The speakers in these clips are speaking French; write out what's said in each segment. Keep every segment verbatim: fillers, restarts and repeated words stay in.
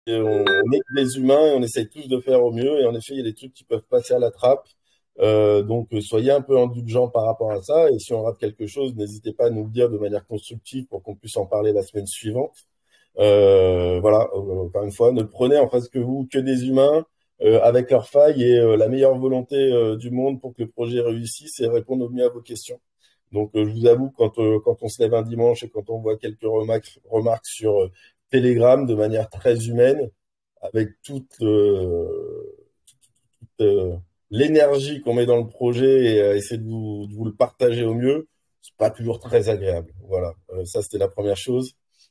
on, on est des humains et on essaye tous de faire au mieux. Et en effet, il y a des trucs qui peuvent passer à la trappe. Euh, donc, soyez un peu indulgents par rapport à ça. Et si on rate quelque chose, n'hésitez pas à nous le dire de manière constructive pour qu'on puisse en parler la semaine suivante. Euh, voilà, encore une fois, ne prenez en face que vous que des humains euh, avec leurs failles et euh, la meilleure volonté euh, du monde pour que le projet réussisse et réponde au mieux à vos questions. Donc, euh, je vous avoue, quand, euh, quand on se lève un dimanche et quand on voit quelques remarques, remarques sur euh, Telegram de manière très humaine, avec toute, euh, toute euh, l'énergie qu'on met dans le projet et euh, essayer de vous, de vous le partager au mieux, c'est pas toujours très agréable. Voilà, Euh, ça c'était la première chose.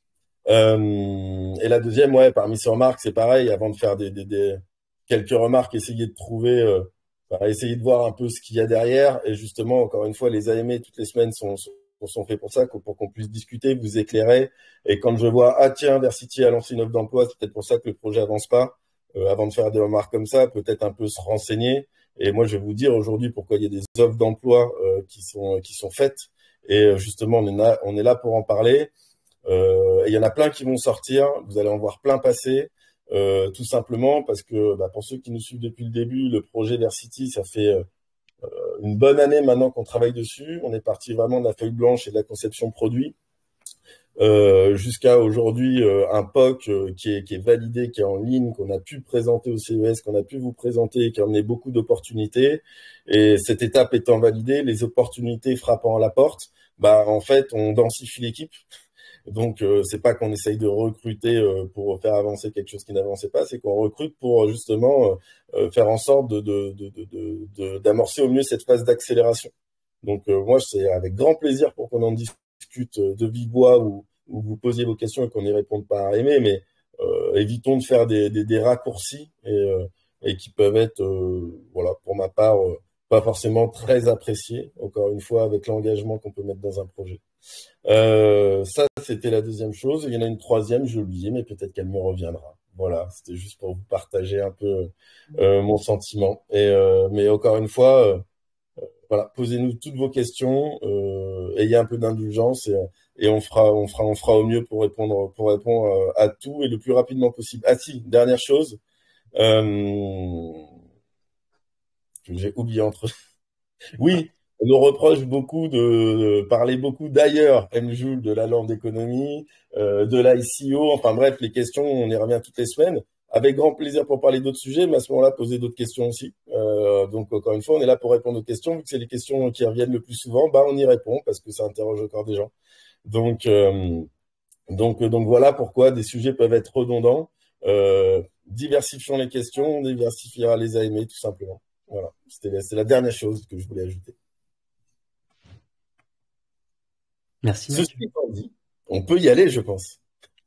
Euh, et la deuxième, ouais, parmi ces remarques, c'est pareil, avant de faire des, des, des quelques remarques, essayez de trouver, euh, enfin, essayez de voir un peu ce qu'il y a derrière. Et justement, encore une fois, les A M E toutes les semaines sont, sont, sont faits pour ça, pour qu'on puisse discuter, vous éclairer. Et quand je vois, ah tiens, Versity a lancé une offre d'emploi, c'est peut-être pour ça que le projet avance pas. Euh, avant de faire des remarques comme ça, peut-être un peu se renseigner. Et moi, je vais vous dire aujourd'hui pourquoi il y a des offres d'emploi euh, qui sont qui sont faites. Et euh, justement, on est là, on est là pour en parler. Euh, et il y en a plein qui vont sortir, vous allez en voir plein passer, euh, tout simplement parce que bah, pour ceux qui nous suivent depuis le début, le projet Versity, ça fait euh, une bonne année maintenant qu'on travaille dessus. On est parti vraiment de la feuille blanche et de la conception produit euh, jusqu'à aujourd'hui euh, un P O C euh, qui, est, qui est validé, qui est en ligne, qu'on a pu présenter au C E S, qu'on a pu vous présenter, qui a amené beaucoup d'opportunités. Et cette étape étant validée, les opportunités frappant à la porte, bah en fait on densifie l'équipe. Donc, euh, c'est pas qu'on essaye de recruter euh, pour faire avancer quelque chose qui n'avançait pas, c'est qu'on recrute pour justement euh, faire en sorte de, de, de, de, de, d'amorcer au mieux cette phase d'accélération. Donc, euh, moi, c'est avec grand plaisir pour qu'on en discute de vive voix ou, ou vous posiez vos questions et qu'on n'y réponde pas à aimer, mais euh, évitons de faire des, des, des raccourcis et, euh, et qui peuvent être, euh, voilà, pour ma part, euh, pas forcément très appréciés, encore une fois, avec l'engagement qu'on peut mettre dans un projet. Euh, ça, c'était la deuxième chose. Il y en a une troisième, j'ai oublié, mais peut-être qu'elle me reviendra. Voilà, c'était juste pour vous partager un peu euh, mon sentiment. Et euh, mais encore une fois, euh, voilà, posez-nous toutes vos questions, euh, ayez un peu d'indulgence et, et on fera, on fera, on fera au mieux pour répondre, pour répondre euh, à tout et le plus rapidement possible. Ah si, dernière chose, euh, j'ai oublié entre. Oui, on nous reproche beaucoup de, de parler beaucoup d'ailleurs, M-Joule, de la lande d'économie, euh, de l'I C O, enfin bref, les questions, on y revient toutes les semaines. Avec grand plaisir pour parler d'autres sujets, mais à ce moment-là, poser d'autres questions aussi. Euh, donc, encore une fois, on est là pour répondre aux questions. Vu que c'est les questions qui reviennent le plus souvent, bah, on y répond parce que ça interroge encore des gens. Donc, euh, donc, donc voilà pourquoi des sujets peuvent être redondants. Euh, diversifions les questions, on diversifiera les A M E, tout simplement. Voilà, c'était c'est la dernière chose que je voulais ajouter. Merci, Ceci Mathieu. étant dit, on peut y aller, je pense.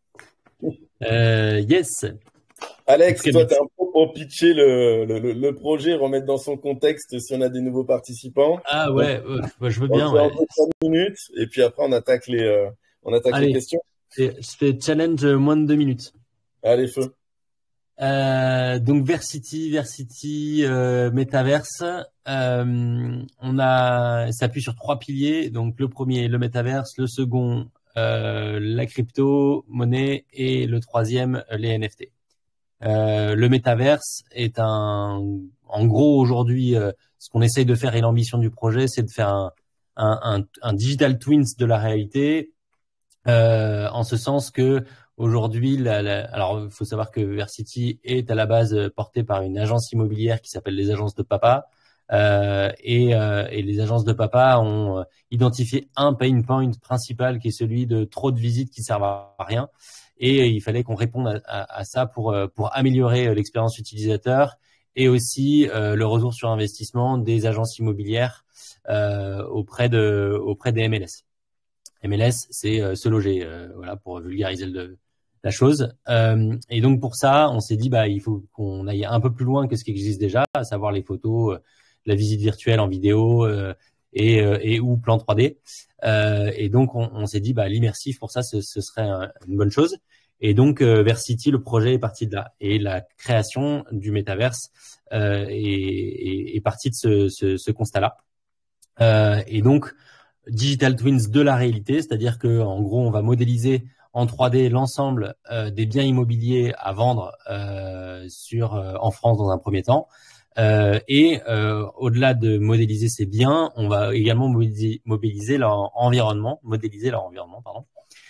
Euh, yes. Alex, Très toi, bien. tu as un peu pour pitcher le, le, le projet, remettre dans son contexte si on a des nouveaux participants. Ah Donc, ouais, euh, ouais, je veux on le bien. fait en Ouais. deux, trois minutes, et puis après, on attaque les, euh, on attaque les Allez, questions. je fais challenge euh, moins de deux minutes. Allez, feu. Euh, donc Versity, Versity, euh, Metaverse. Euh, on a, ça appuie sur trois piliers. Donc le premier, le Metaverse, le second, euh, la crypto monnaie et le troisième, les N F T. Euh, le Metaverse est un, en gros aujourd'hui, euh, ce qu'on essaye de faire et l'ambition du projet, c'est de faire un, un, un, un digital twins de la réalité. Euh, en ce sens que aujourd'hui, la, la, alors il faut savoir que Versity est à la base porté par une agence immobilière qui s'appelle les agences de papa, euh, et, euh, et les agences de papa ont identifié un pain point principal qui est celui de trop de visites qui servent à rien, et il fallait qu'on réponde à, à, à ça pour pour améliorer l'expérience utilisateur et aussi euh, le retour sur investissement des agences immobilières euh, auprès de auprès des M L S. M L S, c'est euh, se loger, euh, voilà, pour vulgariser le, la chose. Euh, et donc pour ça, on s'est dit, bah, il faut qu'on aille un peu plus loin que ce qui existe déjà, à savoir les photos, euh, la visite virtuelle en vidéo euh, et, euh, et ou plan trois D. Euh, et donc on, on s'est dit, bah, l'immersif pour ça, ce, ce serait un, une bonne chose. Et donc euh, Versity, le projet est parti de là. Et la création du métaverse euh, est, est, est partie de ce, ce, ce constat-là. Euh, et donc digital twins de la réalité, c'est-à-dire que en gros on va modéliser en trois D l'ensemble euh, des biens immobiliers à vendre euh, sur euh, en France dans un premier temps. Euh, et euh, au-delà de modéliser ces biens, on va également mobiliser, mobiliser leur environnement, modéliser leur environnement, pardon.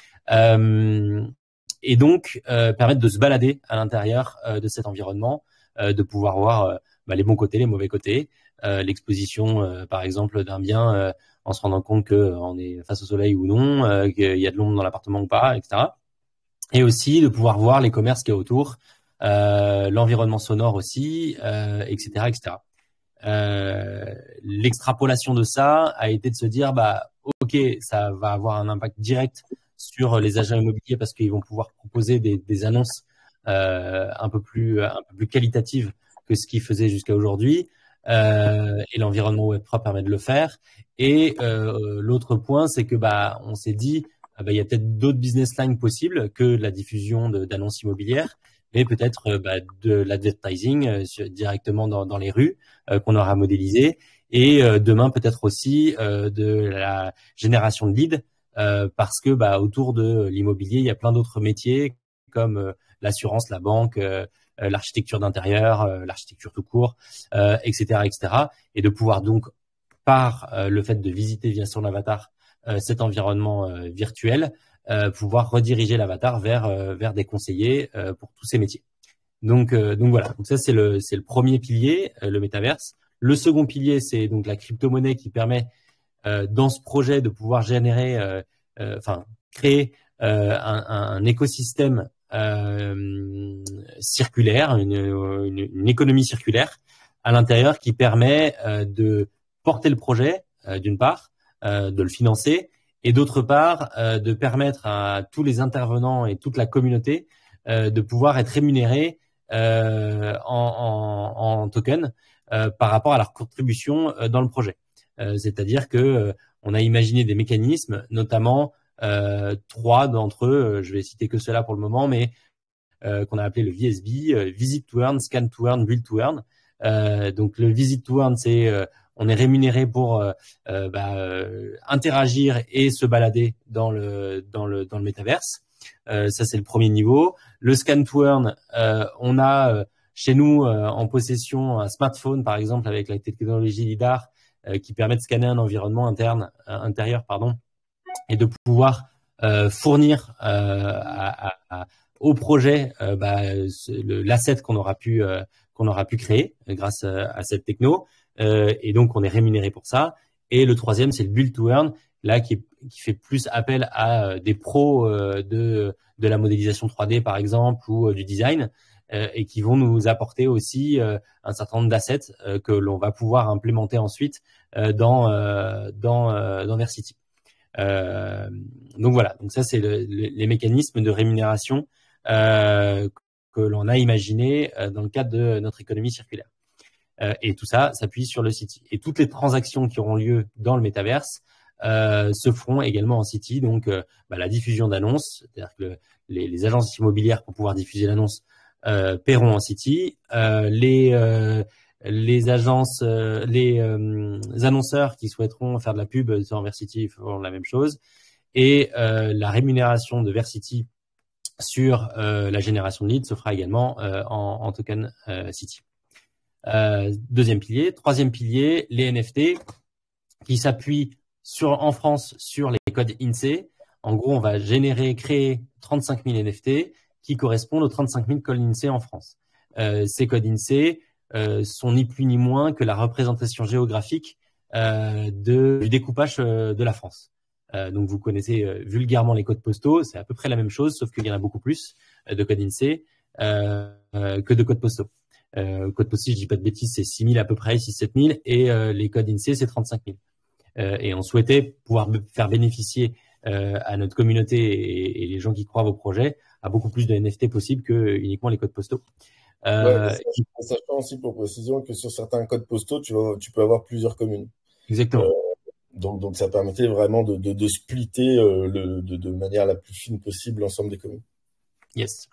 Euh, et donc euh, permettre de se balader à l'intérieur euh, de cet environnement, euh, de pouvoir voir euh, bah, les bons côtés, les mauvais côtés, euh, l'exposition euh, par exemple d'un bien euh, en se rendant compte que on est face au soleil ou non, euh, qu'il y a de l'ombre dans l'appartement ou pas, et cetera. Et aussi de pouvoir voir les commerces qu'il y a autour, euh, l'environnement sonore aussi, euh, et cetera, et cetera. Euh, l'extrapolation de ça a été de se dire, bah, ok, ça va avoir un impact direct sur les agents immobiliers parce qu'ils vont pouvoir proposer des, des annonces euh, un peu plus, un peu plus qualitatives que ce qu'ils faisaient jusqu'à aujourd'hui. Euh, et l'environnement Web trois permet de le faire. Et euh, l'autre point, c'est que bah, on s'est dit, ah bah, il y a peut-être d'autres business lines possibles que la diffusion de, d'annonces immobilières, mais peut-être euh, bah, de l'advertising euh, directement dans, dans les rues euh, qu'on aura modélisé, et euh, demain peut-être aussi euh, de la génération de leads, euh, parce que bah, autour de l'immobilier, il y a plein d'autres métiers comme euh, l'assurance, la banque, euh, l'architecture d'intérieur, euh, l'architecture tout court, euh, et cetera, et cetera. Et de pouvoir donc, par euh, le fait de visiter via son avatar euh, cet environnement euh, virtuel, euh, pouvoir rediriger l'avatar vers euh, vers des conseillers euh, pour tous ces métiers. Donc euh, donc voilà. Donc ça c'est le c'est le premier pilier, euh, le métaverse. Le second pilier, c'est donc la crypto-monnaie qui permet euh, dans ce projet de pouvoir générer, euh, euh, enfin créer euh, un, un écosystème euh, circulaire, une, une, une économie circulaire à l'intérieur qui permet euh, de porter le projet euh, d'une part, euh, de le financer, et d'autre part euh, de permettre à tous les intervenants et toute la communauté euh, de pouvoir être rémunérés euh, en, en, en token euh, par rapport à leur contribution euh, dans le projet. Euh, c'est-à-dire que euh, on a imaginé des mécanismes, notamment euh, trois d'entre eux, je vais citer que cela pour le moment, mais euh, qu'on a appelé le V S B, euh, Visit to Earn, Scan to Earn, Build to Earn. Euh, donc le Visit to Earn, c'est euh, on est rémunéré pour euh, euh, bah, euh, interagir et se balader dans le dans le dans le métaverse. Euh, ça c'est le premier niveau. Le Scan to Earn, euh, on a euh, chez nous euh, en possession un smartphone par exemple avec la technologie lidar euh, qui permet de scanner un environnement interne euh, intérieur pardon et de pouvoir euh, fournir euh, à, à, à, au projet euh, bah, le, l'asset qu'on aura pu euh, qu'on aura pu créer grâce à, à cette techno. Euh, et donc on est rémunéré pour ça. Et le troisième, c'est le build to earn, là qui, qui fait plus appel à euh, des pros euh, de de la modélisation trois D par exemple ou euh, du design, euh, et qui vont nous apporter aussi euh, un certain nombre d'assets euh, que l'on va pouvoir implémenter ensuite euh, dans euh, dans euh, dans Versity. Euh, donc voilà, donc ça c'est le, le, les mécanismes de rémunération euh, que l'on a imaginé euh, dans le cadre de notre économie circulaire. Euh, et tout ça s'appuie sur le City. Et toutes les transactions qui auront lieu dans le métaverse euh, se feront également en City. Donc euh, bah, la diffusion d'annonces, c'est-à-dire que le, les, les agences immobilières pour pouvoir diffuser l'annonce euh, paieront en City. Euh, les euh, les agences, euh, les euh, annonceurs qui souhaiteront faire de la pub sur Versity feront la même chose. Et euh, la rémunération de Versity sur euh, la génération de leads se fera également euh, en, en token euh, City. Euh, deuxième pilier. Troisième pilier, les N F T qui s'appuient sur, en France sur les codes I N S E E. En gros, on va générer, créer trente-cinq mille N F T qui correspondent aux trente-cinq mille codes I N S E E en France. Euh, ces codes I N S E E euh, sont ni plus ni moins que la représentation géographique euh, de, du découpage euh, de la France. Euh, donc, vous connaissez euh, vulgairement les codes postaux. C'est à peu près la même chose, sauf qu'il y en a beaucoup plus euh, de codes I N S E E euh, euh, que de codes postaux. Euh, code postal, je dis pas de bêtises, c'est six mille à peu près, six sept mille, et euh, les codes I N S E E, c'est trente-cinq mille. Euh, et on souhaitait pouvoir faire bénéficier euh, à notre communauté et, et les gens qui croient vos projets à beaucoup plus de N F T possible que uniquement les codes postaux. Euh, ouais, qui... sachant aussi pour précision que sur certains codes postaux, tu, vas, tu peux avoir plusieurs communes. Exactement. Euh, donc, donc ça permettait vraiment de, de, de splitter euh, le, de, de manière la plus fine possible l'ensemble des communes. Yes.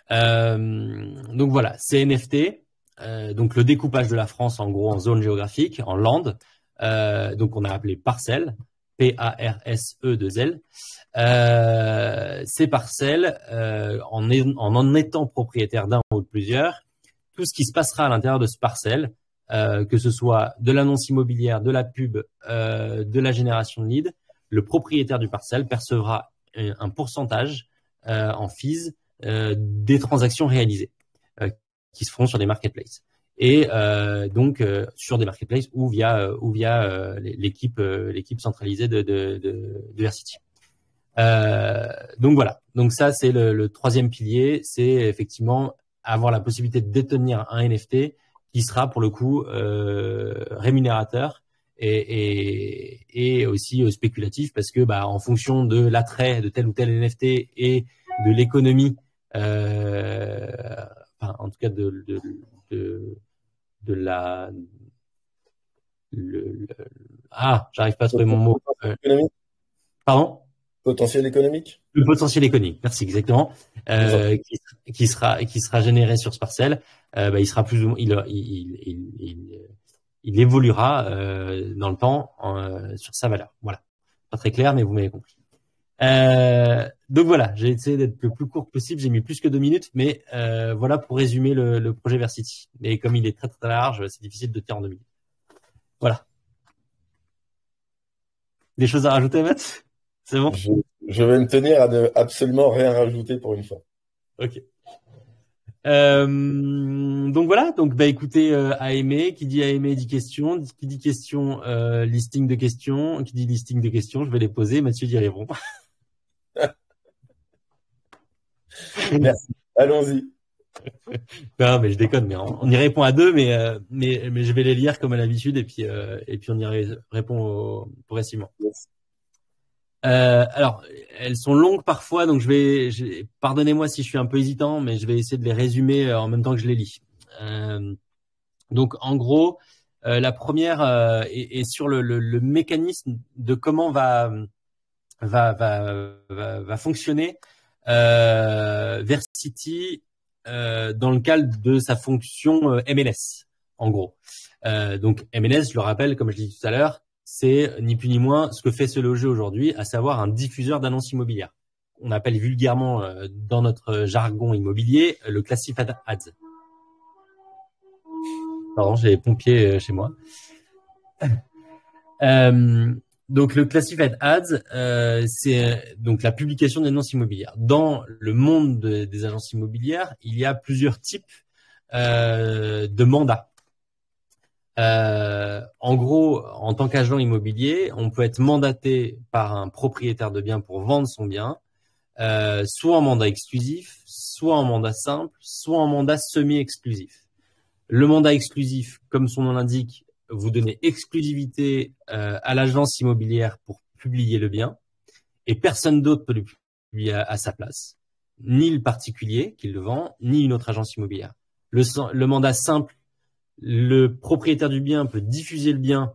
Euh, donc voilà, ces N F T, euh, donc le découpage de la France en gros en zone géographique, en land, euh, donc on a appelé parcelles, P A R S E deux L. Euh, ces parcelles, euh, en, en en étant propriétaire d'un ou de plusieurs, tout ce qui se passera à l'intérieur de ce parcelle, euh, que ce soit de l'annonce immobilière, de la pub, euh, de la génération de leads, le propriétaire du parcelle percevra un, un pourcentage euh, en fees euh, des transactions réalisées euh, qui se feront sur des marketplaces. Et euh, donc euh, sur des marketplaces ou via euh, ou via euh, l'équipe euh, l'équipe centralisée de de, de, de Versity. Euh, donc voilà. Donc ça c'est le, le troisième pilier, c'est effectivement avoir la possibilité de détenir un N F T qui sera pour le coup euh, rémunérateur et, et, et aussi euh, spéculatif parce que bah en fonction de l'attrait de tel ou tel N F T et de l'économie, euh, enfin en tout cas de, de, de de la le, le, ah j'arrive pas à trouver mon mot euh, pardon potentiel économique le potentiel économique merci exactement euh, qui, qui sera qui sera généré sur ce parcelle euh, bah, il sera plus ou moins il il il, il, il évoluera euh, dans le temps euh, sur sa valeur. Voilà, pas très clair mais vous m'avez compris. Euh, donc voilà, j'ai essayé d'être le plus court possible. J'ai mis plus que deux minutes, mais euh, voilà pour résumer le, le projet Versity. Mais comme il est très très large, c'est difficile de tenir en deux minutes. Voilà. Des choses à rajouter, Matt? C'est bon? je, je vais me tenir à ne absolument rien rajouter pour une fois. Ok. Euh, donc voilà, donc bah écoutez, euh, à aimer, qui dit à aimer dit question, qui dit question, euh, listing de questions, qui dit listing de questions, je vais les poser, Mathieu d'y répond. Merci. Allons-y. Non, mais je déconne, mais on, on y répond à deux, mais, euh, mais, mais je vais les lire comme à l'habitude et puis, euh, et puis on y ré- répond au, progressivement. Yes. Euh, alors, elles sont longues parfois, donc je vais, je, pardonnez-moi si je suis un peu hésitant, mais je vais essayer de les résumer en même temps que je les lis. Euh, donc, en gros, euh, la première euh, est, est sur le, le, le mécanisme de comment va, va, va, va, va fonctionner euh, Versity euh, dans le cadre de sa fonction euh, M L S, en gros. Euh, donc M L S, je le rappelle, comme je l'ai dit tout à l'heure, c'est ni plus ni moins ce que fait se loger aujourd'hui, à savoir un diffuseur d'annonces immobilières. On appelle vulgairement euh, dans notre jargon immobilier le Classified Ads. Pardon, j'ai les pompiers chez moi. euh, donc le Classified Ads, euh, c'est donc la publication d'annonces immobilières. Dans le monde de, des agences immobilières, il y a plusieurs types euh, de mandats. Euh, en gros, en tant qu'agent immobilier, on peut être mandaté par un propriétaire de bien pour vendre son bien, euh, soit en mandat exclusif, soit en mandat simple, soit en mandat semi-exclusif. Le mandat exclusif, comme son nom l'indique, vous donnez exclusivité euh, à l'agence immobilière pour publier le bien et personne d'autre peut le publier à, à sa place, ni le particulier qui le vend, ni une autre agence immobilière. Le, le mandat simple, le propriétaire du bien peut diffuser le bien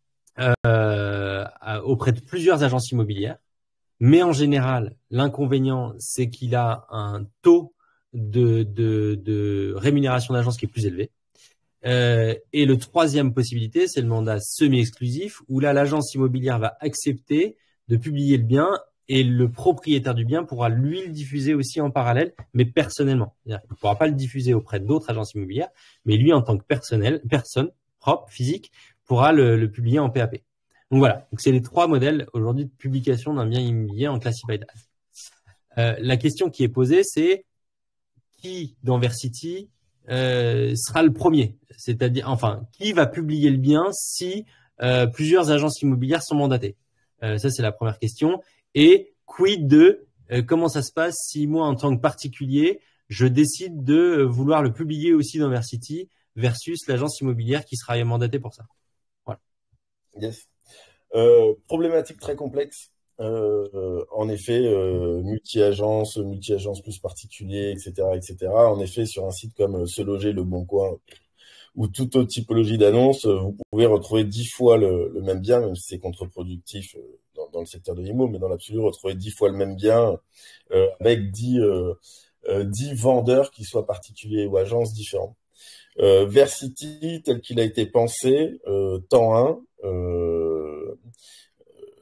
euh, auprès de plusieurs agences immobilières, mais en général, l'inconvénient, c'est qu'il a un taux de, de, de rémunération d'agence qui est plus élevé. Euh, et le troisième possibilité, c'est le mandat semi-exclusif, où là, l'agence immobilière va accepter de publier le bien et le propriétaire du bien pourra lui le diffuser aussi en parallèle, mais personnellement. Il ne pourra pas le diffuser auprès d'autres agences immobilières, mais lui, en tant que personnel, personne propre, physique, pourra le, le publier en P A P. Donc voilà, donc c'est les trois modèles aujourd'hui de publication d'un bien immobilier en Classified Ads. Euh, la question qui est posée, c'est qui dans Versity euh, sera le premier, c'est-à-dire, enfin, qui va publier le bien si euh, plusieurs agences immobilières sont mandatées. Euh, ça, c'est la première question. Et quid de euh, comment ça se passe si moi, en tant que particulier, je décide de vouloir le publier aussi dans Versity versus l'agence immobilière qui sera mandatée pour ça. Voilà. Yes. Euh, problématique très complexe. Euh, en effet, euh, multi-agence, multi-agence plus particulier, et cetera, et cetera. En effet, sur un site comme Se Loger, Le Bon Coin, ou toute autre typologie d'annonce, vous pouvez retrouver dix fois le, le même bien, même si c'est contre-productif dans, dans le secteur de l'immo, mais dans l'absolu, retrouver dix fois le même bien euh, avec dix, euh, euh, dix vendeurs qui soient particuliers ou agences différents. Euh, Versity, tel qu'il a été pensé, euh, temps un, euh,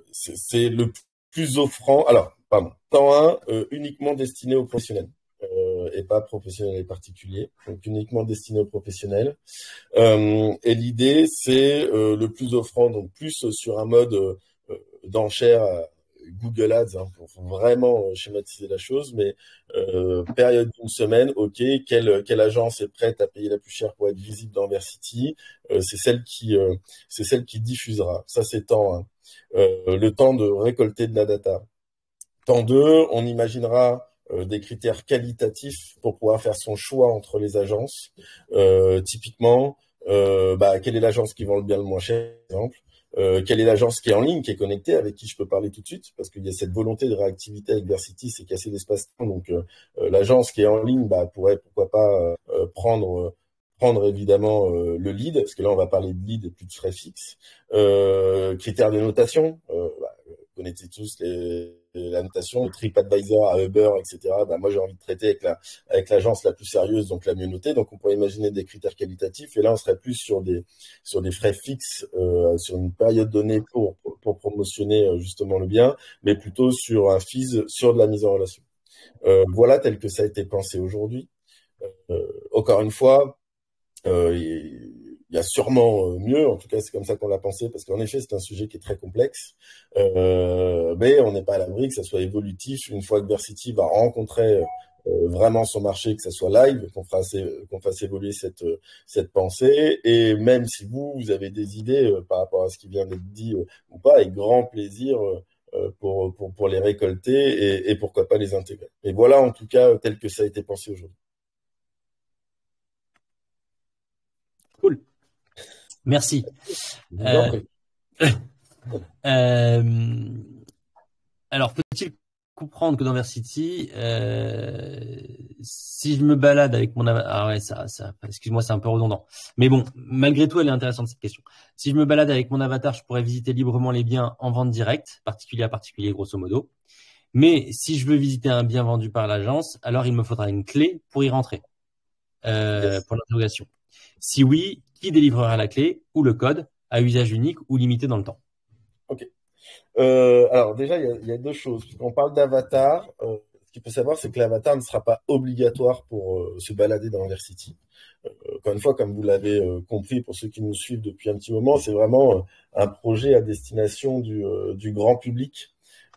c'est, c'est le plus offrant. Alors, pardon, temps un, euh, uniquement destiné aux professionnels euh, et pas professionnels et particuliers, donc uniquement destiné aux professionnels. Euh, et l'idée, c'est euh, le plus offrant, donc plus sur un mode euh, d'enchère euh, Google Ads, hein, pour vraiment schématiser la chose, mais euh, période d'une semaine, ok, quelle, quelle agence est prête à payer la plus chère pour être visible dans Versity, euh, c'est celle qui euh, c'est celle qui diffusera. Ça, c'est temps un. Euh, le temps de récolter de la data. Temps deux, on imaginera euh, des critères qualitatifs pour pouvoir faire son choix entre les agences. Euh, typiquement, euh, bah, quelle est l'agence qui vend le bien le moins cher, par exemple. Euh, quelle est l'agence qui est en ligne, qui est connectée, avec qui je peux parler tout de suite, parce qu'il y a cette volonté de réactivité avec Versity, c'est casser l'espace-temps. Donc, euh, euh, l'agence qui est en ligne bah, pourrait, pourquoi pas, euh, prendre prendre évidemment euh, le lead, parce que là, on va parler de lead et plus de frais fixes. Euh, critères de notation, euh, bah, vous connaissez tous les, la notation, de TripAdvisor à Uber, et cetera. Bah, moi, j'ai envie de traiter avec la avec l'agence la plus sérieuse, donc la mieux notée. Donc, on pourrait imaginer des critères qualitatifs. Et là, on serait plus sur des sur des frais fixes, euh, sur une période donnée pour pour, pour promotionner euh, justement le bien, mais plutôt sur un fees, sur de la mise en relation. Euh, voilà tel que ça a été pensé aujourd'hui. Euh, encore une fois, euh, il y a sûrement mieux, en tout cas c'est comme ça qu'on l'a pensé, parce qu'en effet c'est un sujet qui est très complexe, euh, mais on n'est pas à l'abri que ça soit évolutif une fois que Versity va rencontrer euh, vraiment son marché, que ça soit live, qu'on fasse, qu'on fasse évoluer cette, cette pensée, et même si vous, vous avez des idées euh, par rapport à ce qui vient d'être dit euh, ou pas, avec grand plaisir euh, pour, pour, pour les récolter et, et pourquoi pas les intégrer. Et voilà en tout cas tel que ça a été pensé aujourd'hui. Cool. Merci. Je vous en prie. Euh, alors, faut-il comprendre que dans Versity, euh, si je me balade avec mon avatar, ah ouais, ça, ça, excuse-moi, c'est un peu redondant. Mais bon, malgré tout, elle est intéressante cette question. Si je me balade avec mon avatar, je pourrais visiter librement les biens en vente directe, particulier à particulier, grosso modo. Mais si je veux visiter un bien vendu par l'agence, alors il me faudra une clé pour y rentrer. Euh, Yes. pour l'interrogation. Si oui, qui délivrera la clé ou le code à usage unique ou limité dans le temps? Ok. Euh, alors déjà, il y a, il y a deux choses. Quand on parle d'avatar, euh, ce qu'il faut savoir, c'est que l'avatar ne sera pas obligatoire pour euh, se balader dans Versity. Euh, encore une fois, comme vous l'avez euh, compris, pour ceux qui nous suivent depuis un petit moment, c'est vraiment euh, un projet à destination du, euh, du grand public.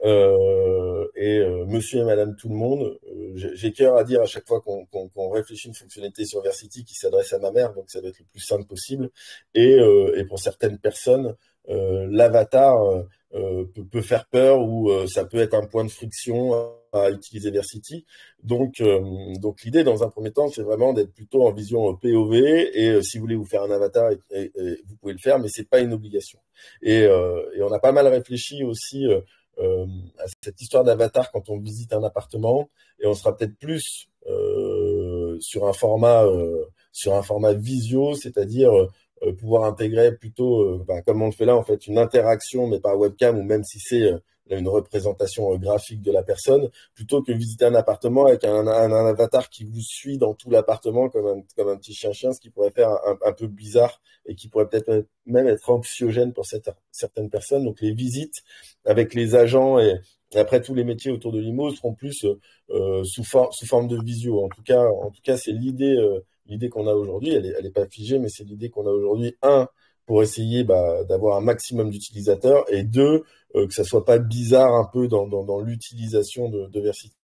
Euh, et euh, monsieur et madame tout le monde, euh, j'ai, j'ai cœur à dire à chaque fois qu'on, qu'on, qu'on réfléchit une fonctionnalité sur Versity qui s'adresse à ma mère, donc ça doit être le plus simple possible. Et, euh, et pour certaines personnes, euh, l'avatar euh, euh, peut, peut faire peur ou euh, ça peut être un point de friction à, à utiliser Versity. Donc, euh, donc l'idée dans un premier temps, c'est vraiment d'être plutôt en vision P O V. Et euh, si vous voulez vous faire un avatar, et, et, et vous pouvez le faire, mais c'est pas une obligation. Et, euh, et on a pas mal réfléchi aussi. Euh, Euh, à cette histoire d'avatar quand on visite un appartement, et on sera peut-être plus euh, sur un format euh, sur un format visio, c'est-à-dire euh, pouvoir intégrer plutôt, euh, ben, comme on le fait là en fait, une interaction mais par webcam, ou même si c'est euh, une représentation euh, graphique de la personne, plutôt que visiter un appartement avec un, un, un avatar qui vous suit dans tout l'appartement comme un, comme un petit chien-chien, ce qui pourrait faire un, un peu bizarre et qui pourrait peut-être même être anxiogène pour cette, certaines personnes. Donc les visites avec les agents et, et après tous les métiers autour de l'I M O seront plus euh, sous, for sous forme de visio. En tout cas, en tout cas, c'est l'idée euh, l'idée qu'on a aujourd'hui. Elle est, elle est pas figée, mais c'est l'idée qu'on a aujourd'hui. Un, pour essayer bah, d'avoir un maximum d'utilisateurs, et deux, euh, que ça soit pas bizarre un peu dans, dans, dans l'utilisation de, de Versity.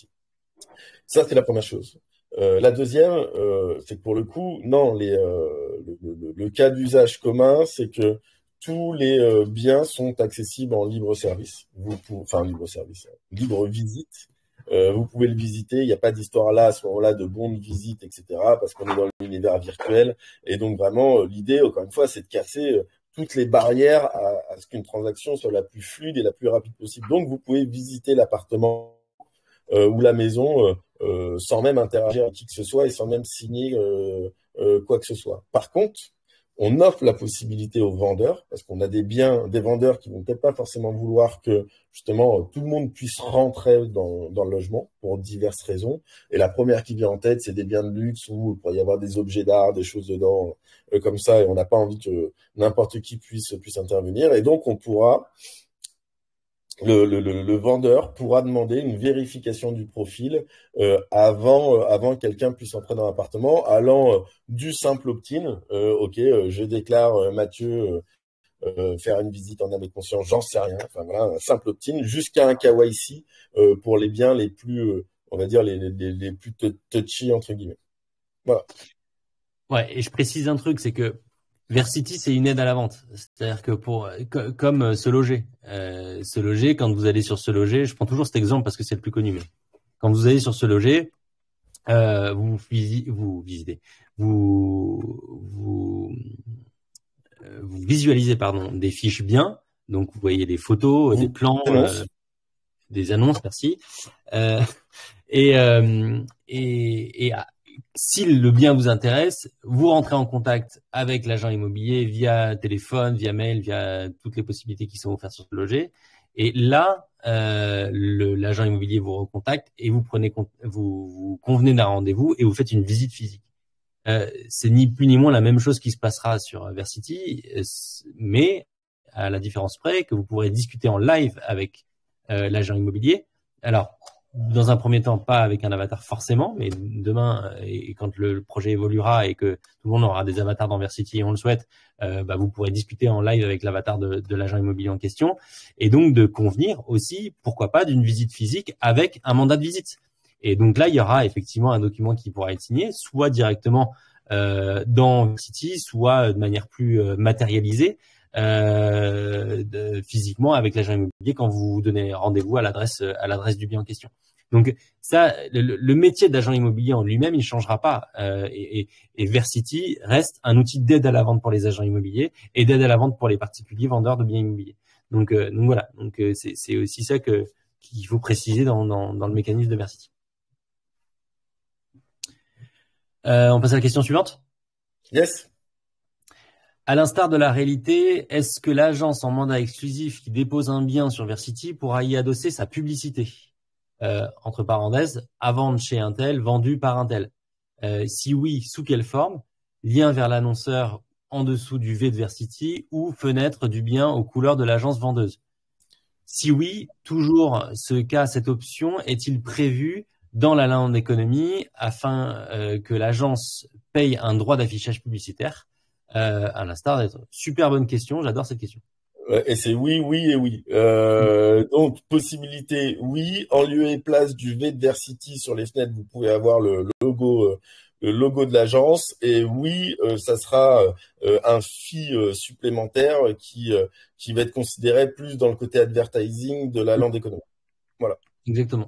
Ça, c'est la première chose. Euh, la deuxième, euh, c'est que pour le coup, non, les, euh, le, le, le cas d'usage commun, c'est que tous les euh, biens sont accessibles en libre service. Vous pouvez, enfin, libre service, libre visite. Euh, vous pouvez le visiter. Il n'y a pas d'histoire là, à ce moment-là, de bons de visite, et cetera, parce qu'on est dans l'univers virtuel. Et donc, vraiment, euh, l'idée, encore une fois, c'est de casser euh, toutes les barrières à, à ce qu'une transaction soit la plus fluide et la plus rapide possible. Donc, vous pouvez visiter l'appartement euh, ou la maison euh, euh, sans même interagir avec qui que ce soit et sans même signer euh, euh, quoi que ce soit. Par contre, on offre la possibilité aux vendeurs, parce qu'on a des biens, des vendeurs qui vont peut-être pas forcément vouloir que justement tout le monde puisse rentrer dans, dans le logement pour diverses raisons. Et la première qui vient en tête, c'est des biens de luxe où il pourrait y avoir des objets d'art, des choses dedans euh, comme ça, et on n'a pas envie que n'importe qui puisse puisse intervenir. Et donc on pourra le, le, le, le vendeur pourra demander une vérification du profil euh, avant, euh, avant que quelqu'un puisse entrer dans l'appartement, allant euh, du simple opt-in, euh, ok, euh, je déclare euh, Mathieu euh, euh, faire une visite en âme et conscience, j'en sais rien, enfin voilà, un simple opt-in, jusqu'à un K Y C euh, pour les biens les plus, euh, on va dire, les, les, les plus touchy, entre guillemets. Voilà. Ouais, et je précise un truc, c'est que Versity, c'est une aide à la vente. C'est-à-dire que pour co- comme euh, se loger, euh, se loger, quand vous allez sur se loger, je prends toujours cet exemple parce que c'est le plus connu, mais quand vous allez sur se loger, euh, vous, visi- vous visitez, vous, vous, euh, vous visualisez pardon des fiches biens, donc vous voyez des photos, des Vous plans, euh, annonce. des annonces, merci. Euh, et, euh, et, et ah, si le bien vous intéresse, vous rentrez en contact avec l'agent immobilier via téléphone, via mail, via toutes les possibilités qui sont offertes sur ce loger. Et là, euh, le, l'agent immobilier vous recontacte et vous prenez, vous, vous convenez d'un rendez-vous et vous faites une visite physique. Euh, c'est ni plus ni moins la même chose qui se passera sur Versity, mais à la différence près que vous pourrez discuter en live avec euh, l'agent immobilier. Alors, dans un premier temps, pas avec un avatar forcément, mais demain, et quand le projet évoluera et que tout le monde aura des avatars dans Versity, on le souhaite, euh, bah, vous pourrez discuter en live avec l'avatar de, de l'agent immobilier en question, et donc de convenir aussi, pourquoi pas, d'une visite physique avec un mandat de visite. Et donc là, il y aura effectivement un document qui pourra être signé, soit directement euh, dans Versity, soit de manière plus euh, matérialisée, euh, de, physiquement avec l'agent immobilier quand vous donnez rendez-vous à l'adresse à l'adresse du bien en question. Donc ça, le, le métier d'agent immobilier en lui-même, il changera pas. Euh, et, et, et Versity reste un outil d'aide à la vente pour les agents immobiliers et d'aide à la vente pour les particuliers vendeurs de biens immobiliers. Donc, euh, donc voilà. Donc euh, c'est, c'est aussi ça que qu'il faut préciser dans, dans, dans le mécanisme de Versity. Euh, on passe à la question suivante. Yes. À l'instar de la réalité, est-ce que l'agence en mandat exclusif qui dépose un bien sur Versity pourra y adosser sa publicité euh, entre parenthèses, à vendre chez un tel, vendu par un tel euh, Si oui, sous quelle forme? Lien vers l'annonceur en dessous du V de Versity ou fenêtre du bien aux couleurs de l'agence vendeuse? Si oui, toujours ce cas, cette option est-il prévu dans la loi d'économie afin euh, que l'agence paye un droit d'affichage publicitaire euh, à l'instar d'être super bonne question, j'adore cette question. Et c'est oui, oui et oui. Euh, donc, possibilité, oui. En lieu et place du V de Versity sur les fenêtres, vous pouvez avoir le, le logo, euh, le logo de l'agence. Et oui, euh, ça sera euh, un fee euh, supplémentaire qui, euh, qui va être considéré plus dans le côté advertising de la lande économique. Voilà. Exactement.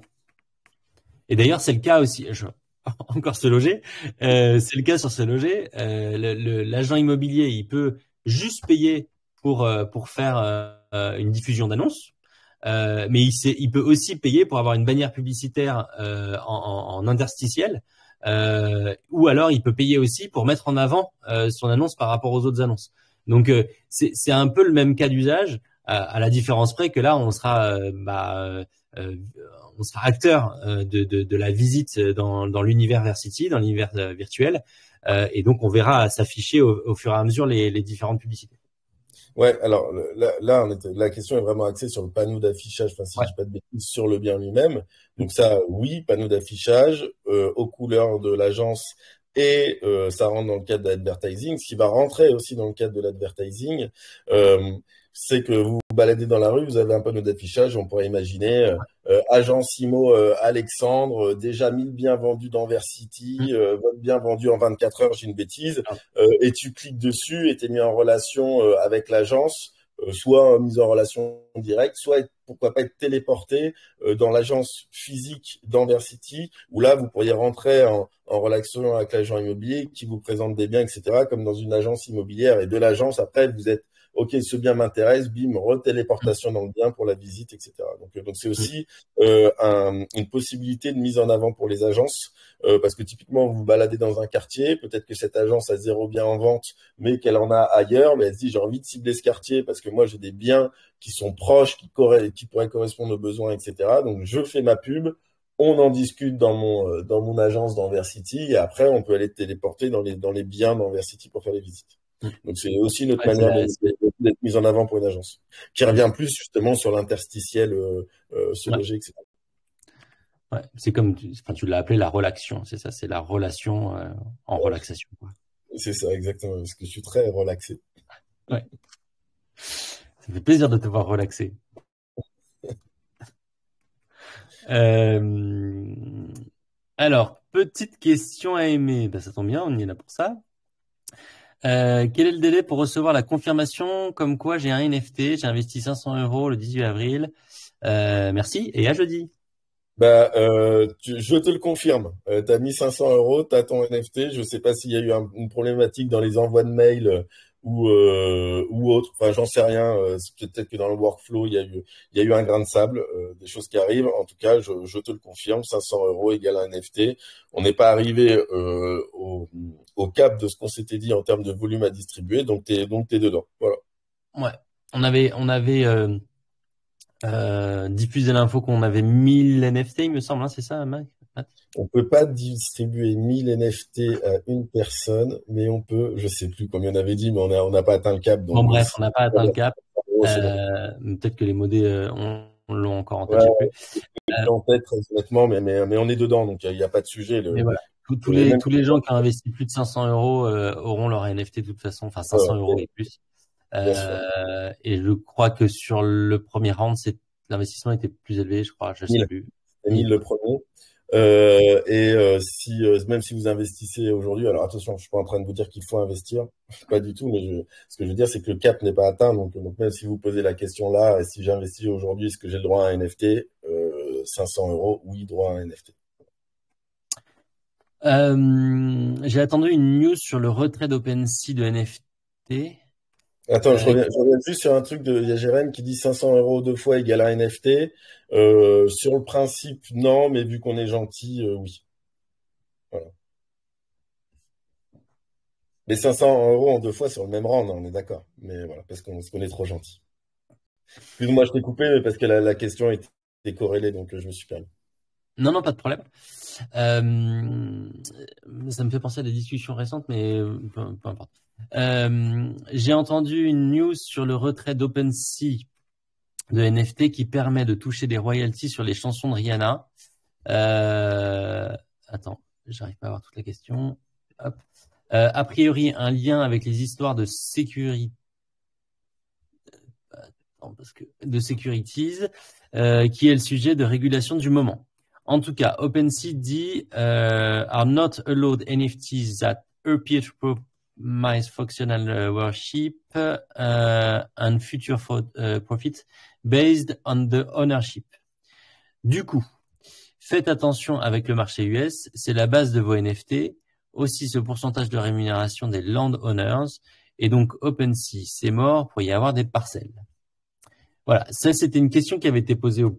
Et d'ailleurs, c'est le cas aussi. Je... Encore se loger. Euh, c'est le cas sur se loger. Euh, le, le, l'agent immobilier, il peut juste payer pour euh, pour faire euh, une diffusion d'annonces, euh, mais il, sait, il peut aussi payer pour avoir une bannière publicitaire euh, en, en, en interstitiel, euh, ou alors il peut payer aussi pour mettre en avant euh, son annonce par rapport aux autres annonces. Donc euh, c'est c'est un peu le même cas d'usage, à, à la différence près que là on sera euh, bah, euh, on sera acteur euh, de, de, de la visite dans, dans l'univers Versity, dans l'univers euh, virtuel, euh, et donc on verra s'afficher au, au fur et à mesure les, les différentes publicités. Ouais, alors là, là on était, la question est vraiment axée sur le panneau d'affichage, enfin si je Ouais. dis pas de bêtises, sur le bien lui-même. Donc ça, oui, panneau d'affichage euh, aux couleurs de l'agence et euh, ça rentre dans le cadre de l'advertising. Ce qui va rentrer aussi dans le cadre de l'advertising, euh, c'est que vous vous baladez dans la rue, vous avez un panneau d'affichage, on pourrait imaginer euh, euh, agence IMO euh, Alexandre, euh, déjà mille biens vendus dans Versity, euh, votre bien vendu en vingt-quatre heures, j'ai une bêtise. Euh, et tu cliques dessus et tu es mis en relation euh, avec l'agence, euh, soit mis en relation directe, soit être, pourquoi pas être téléporté euh, dans l'agence physique d'Anversity, où là, vous pourriez rentrer en, en relation avec l'agent immobilier qui vous présente des biens, et cetera, comme dans une agence immobilière. Et de l'agence, après, vous êtes OK, ce bien m'intéresse, bim, retéléportation dans le bien pour la visite, et cetera. Donc, euh, donc c'est aussi euh, un, une possibilité de mise en avant pour les agences, euh, parce que typiquement, vous vous baladez dans un quartier, peut-être que cette agence a zéro bien en vente, mais qu'elle en a ailleurs, mais elle se dit, j'ai envie de cibler ce quartier parce que moi, j'ai des biens qui sont proches, qui, corre- qui pourraient correspondre aux besoins, et cetera. Donc, je fais ma pub, on en discute dans mon, euh, dans mon agence d'Anversity, et après, on peut aller téléporter dans les, dans les biens d'Anversity pour faire les visites. Donc c'est aussi notre Ouais, c'est manière la- de- c'est- de- d'être mise en avant pour une agence, qui revient plus justement sur l'interstitiel, euh, euh, se ouais, loger, et cetera. ouais. C'est comme, tu, enfin, tu l'as appelé la relaxation, c'est ça, c'est la relation euh, en Ouais, relaxation, quoi. c'est ça, exactement, parce que je suis très relaxé. Ouais. Ça fait plaisir de te voir relaxé. Euh, alors, petite question à aimer. Ben, ça tombe bien, on y est là pour ça. Euh, quel est le délai pour recevoir la confirmation comme quoi j'ai un N F T, j'ai investi cinq cents euros le dix-huit avril. Euh, merci et à jeudi. Bah, euh, tu- je te le confirme. Euh, tu as mis cinq cents euros, tu as ton N F T. Je sais pas s'il y a eu un- une problématique dans les envois de mails euh, ou, euh, ou autre. Enfin, j'en sais rien. Euh, c'est peut-être que dans le workflow, il y a eu, il y a eu un grain de sable, euh, des choses qui arrivent. En tout cas, je, je te le confirme. cinq cents euros égale un N F T. On n'est pas arrivé euh, au, au cap de ce qu'on s'était dit en termes de volume à distribuer. Donc, t'es, donc t'es dedans. Voilà. Ouais. On avait, on avait euh, euh, diffusé l'info qu'on avait mille N F T, il me semble, hein, c'est ça, Mac? Matt. On peut pas distribuer mille N F T à une personne, mais on peut, je sais plus combien on avait dit, mais on a, on n'a pas atteint le cap, Bon, donc euh, bref, on si- n'a pas atteint le cap. oh, c'est bon. Euh, peut-être que les modés euh, on, on l'ont encore en tête, Ouais, je sais plus. j'ai Euh, plus en tête, très honnêtement, mais, mais, mais on est dedans, donc il n'y a, y a pas de sujet. mais Le, voilà, tous, tous et les même, tous les gens qui ont investi plus de cinq cents euros euh, auront leur N F T de toute façon, enfin cinq cents euros ouais, et plus. bien sûr, Euh, et je crois que sur le premier round, c'est l'investissement était plus élevé, je crois, je sais mille, plus. c'est mille mille. le premier. Euh, et euh, si euh, même si vous investissez aujourd'hui, alors attention, je suis pas en train de vous dire qu'il faut investir, pas du tout, mais je, ce que je veux dire, c'est que le cap n'est pas atteint. Donc, donc même si vous posez la question là, si j'investis aujourd'hui, est-ce que j'ai le droit à un N F T? euh, cinq cents euros, oui, droit à un N F T. Euh, j'ai attendu une news sur le retrait d'OpenSea de N F T. Attends, je Euh, reviens, je reviens juste sur un truc de, il y a Jérém qui dit cinq cents euros deux fois égale à un N F T. Euh, sur le principe, non, mais vu qu'on est gentil, euh, oui. Voilà. Mais cinq cents euros en deux fois sur le même rang, on est d'accord. Mais voilà, parce qu'on parce qu'on est trop gentil. Excuse-moi, je t'ai coupé, mais parce que la, la question était corrélée, donc euh, je me suis permis. non, non, pas de problème. Euh, ça me fait penser à des discussions récentes, mais euh, peu, peu importe. Euh, j'ai entendu une news sur le retrait d'OpenSea de N F T qui permet de toucher des royalties sur les chansons de Rihanna. Euh, attends, j'arrive pas à voir toute la question. Hop. Euh, a priori, un lien avec les histoires de sécurité, parce que de securities, euh, qui est le sujet de régulation du moment. En tout cas, OpenSea dit euh, are not allowed N F Ts that appear to promise functional worship uh, and future uh, profit based on the ownership. Du coup, faites attention avec le marché U S, c'est la base de vos N F T, aussi ce pourcentage de rémunération des landowners, et donc OpenSea, c'est mort pour y avoir des parcelles. Voilà, ça c'était une question qui avait été posée au,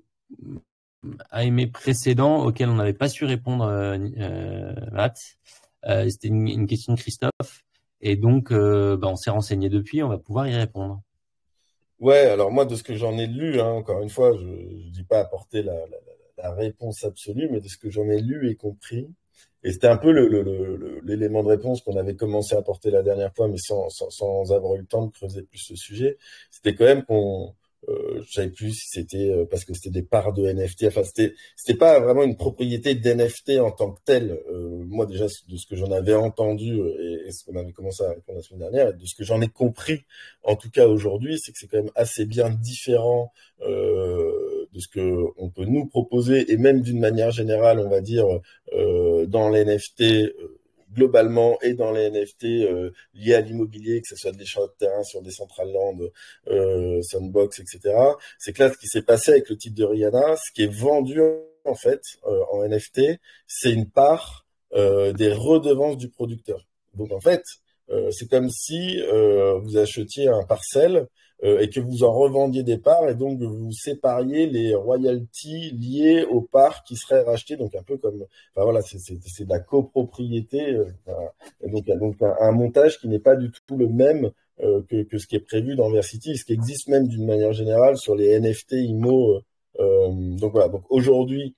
à mes précédents, auquel on n'avait pas su répondre, euh, euh, Matt. Euh, c'était une, une question de Christophe, et donc euh, bah, on s'est renseigné depuis, on va pouvoir y répondre. Ouais, alors moi, de ce que j'en ai lu, hein, encore une fois, je ne dis pas apporter la, la, la réponse absolue, mais de ce que j'en ai lu et compris, et c'était un peu le, le, le, l'élément de réponse qu'on avait commencé à apporter la dernière fois, mais sans, sans, sans avoir eu le temps de creuser plus ce sujet, c'était quand même qu'on, euh, je savais plus si c'était euh, parce que c'était des parts de N F T, enfin c'était, c'était pas vraiment une propriété d'N F T en tant que telle. Euh, moi déjà, de ce que j'en avais entendu et, et ce qu'on avait commencé à répondre la semaine dernière, et de ce que j'en ai compris, en tout cas aujourd'hui, c'est que c'est quand même assez bien différent euh, de ce que on peut nous proposer et même d'une manière générale, on va dire, euh, dans les N F T euh, globalement et dans les N F T euh, liés à l'immobilier, que ce soit de l'échange de terrain sur des central land, euh, sandbox, et cetera. C'est que là, ce qui s'est passé avec le titre de Rihanna, ce qui est vendu en fait euh, en N F T, c'est une part euh, des redevances du producteur. Donc en fait, euh, c'est comme si euh, vous achetiez un parcelle euh, et que vous en revendiez des parts et donc vous sépariez les royalties liées aux parts qui seraient rachetées. Donc un peu comme, enfin voilà, c'est, c'est, c'est de la copropriété. Euh, enfin, donc donc un, un montage qui n'est pas du tout le même euh, que, que ce qui est prévu dans Versity, ce qui existe même d'une manière générale sur les N F T I M O. Euh, donc voilà. Donc aujourd'hui,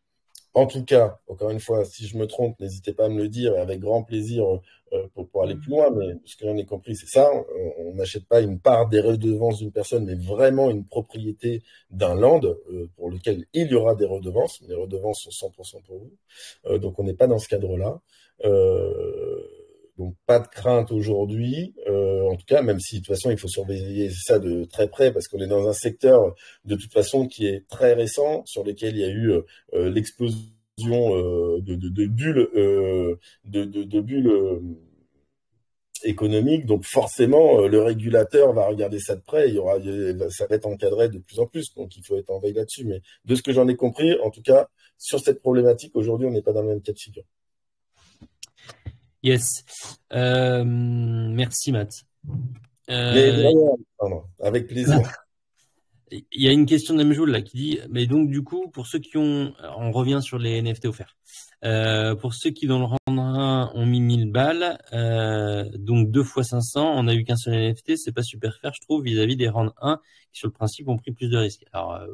En tout cas, encore une fois, si je me trompe, n'hésitez pas à me le dire, et avec grand plaisir euh, pour, pour aller plus loin. Mais ce que j'en ai compris, c'est ça. On on n'achète pas une part des redevances d'une personne, mais vraiment une propriété d'un land euh, pour lequel il y aura des redevances. Les redevances sont cent pour cent pour vous. Euh, donc on n'est pas dans ce cadre-là. Euh, donc pas de crainte aujourd'hui. Euh, en tout cas, même si de toute façon il faut surveiller ça de très près parce qu'on est dans un secteur de toute façon qui est très récent, sur lequel il y a eu euh, l'explosion euh, de, de, de bulles, euh, de, de, de bulles euh, économiques. Donc forcément, euh, le régulateur va regarder ça de près. Il y aura, ça va être encadré de plus en plus. Donc il faut être en veille là-dessus. Mais de ce que j'en ai compris, en tout cas, sur cette problématique, aujourd'hui, on n'est pas dans le même cas de figure. Yes. Euh, merci, Matt. Mais Euh, vraiment, pardon, avec plaisir. Il y a une question d'Amjoul là qui dit, mais donc du coup, pour ceux qui ont, on revient sur les N F T offerts. Euh, pour ceux qui dans le round un ont mis mille balles, euh, donc deux fois cinq cents, on n'a eu qu'un seul N F T, c'est pas super fair, je trouve, vis-à-vis des round un qui sur le principe ont pris plus de risques. Alors, euh,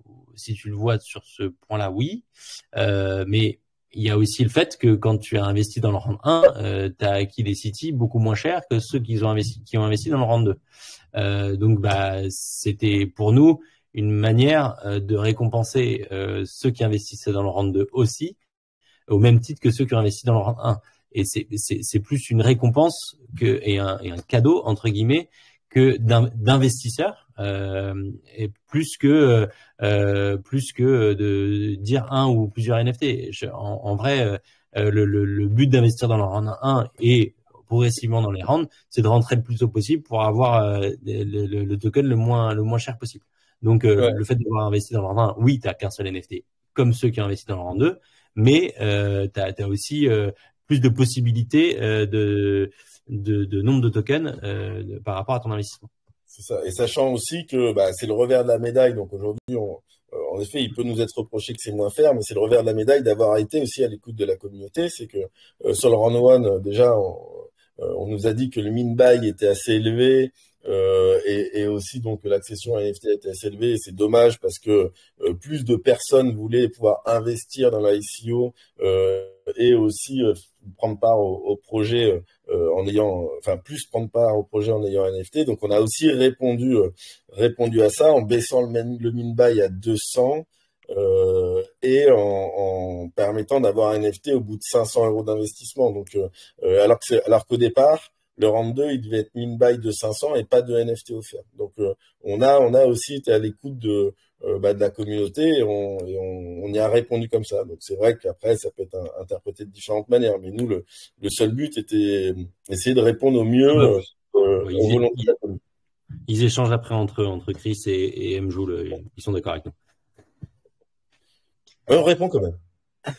si tu le vois sur ce point-là, oui, euh, mais il y a aussi le fait que quand tu as investi dans le round un, euh, tu as acquis des cities beaucoup moins chers que ceux qui ont investi, qui ont investi dans le round deux. Euh, donc, bah, c'était pour nous une manière euh, de récompenser euh, ceux qui investissaient dans le round deux aussi, au même titre que ceux qui ont investi dans le round un. Et c'est, c'est, c'est plus une récompense que, et, un, et un cadeau, entre guillemets, que d'investisseurs, euh, et plus que euh, plus que de dire un ou plusieurs N F T. Je, en, en vrai, euh, le, le, le but d'investir dans le round un et progressivement dans les rounds, c'est de rentrer le plus tôt possible pour avoir euh, le, le, le token le moins le moins cher possible. Donc euh, Ouais. le fait d'avoir investi dans le round un, oui, t'as qu'un seul N F T, comme ceux qui ont investi dans le round deux, mais euh, t'as as aussi euh, plus de possibilités euh, de, de de nombre de tokens euh, de, par rapport à ton investissement. C'est ça. Et sachant aussi que bah, c'est le revers de la médaille. Donc aujourd'hui, on, euh, en effet, il peut nous être reproché que c'est moins faire, mais c'est le revers de la médaille d'avoir été aussi à l'écoute de la communauté. C'est que euh, sur le round one, euh, déjà, on, euh, on nous a dit que le min buy était assez élevé. Euh, et, et aussi donc l'accession à N F T était assez élevée. Et c'est dommage parce que euh, plus de personnes voulaient pouvoir investir dans la I C O euh, et aussi euh, prendre part au, au projet euh, en ayant, enfin plus prendre part au projet en ayant un N F T. Donc on a aussi répondu euh, répondu à ça en baissant le, min- le min buy à deux cents euh, et en, en permettant d'avoir un N F T au bout de cinq cents euros d'investissement. Donc euh, alors que c'est, alors qu'au départ le round deux, il devait être min buy de cinq cents et pas de N F T offert. Donc, euh, on a, on a aussi été à l'écoute de, euh, bah, de la communauté et, on, et on, on y a répondu comme ça. Donc, c'est vrai qu'après, ça peut être un, interprété de différentes manières. Mais nous, le, le seul but était essayer de répondre au mieux Ouais. euh, euh, Ouais, aux ils, volontés de ils, la communauté. ils échangent après entre entre Chris et, et Mjoul, ils sont d'accord avec nous. Ouais, on répond quand même.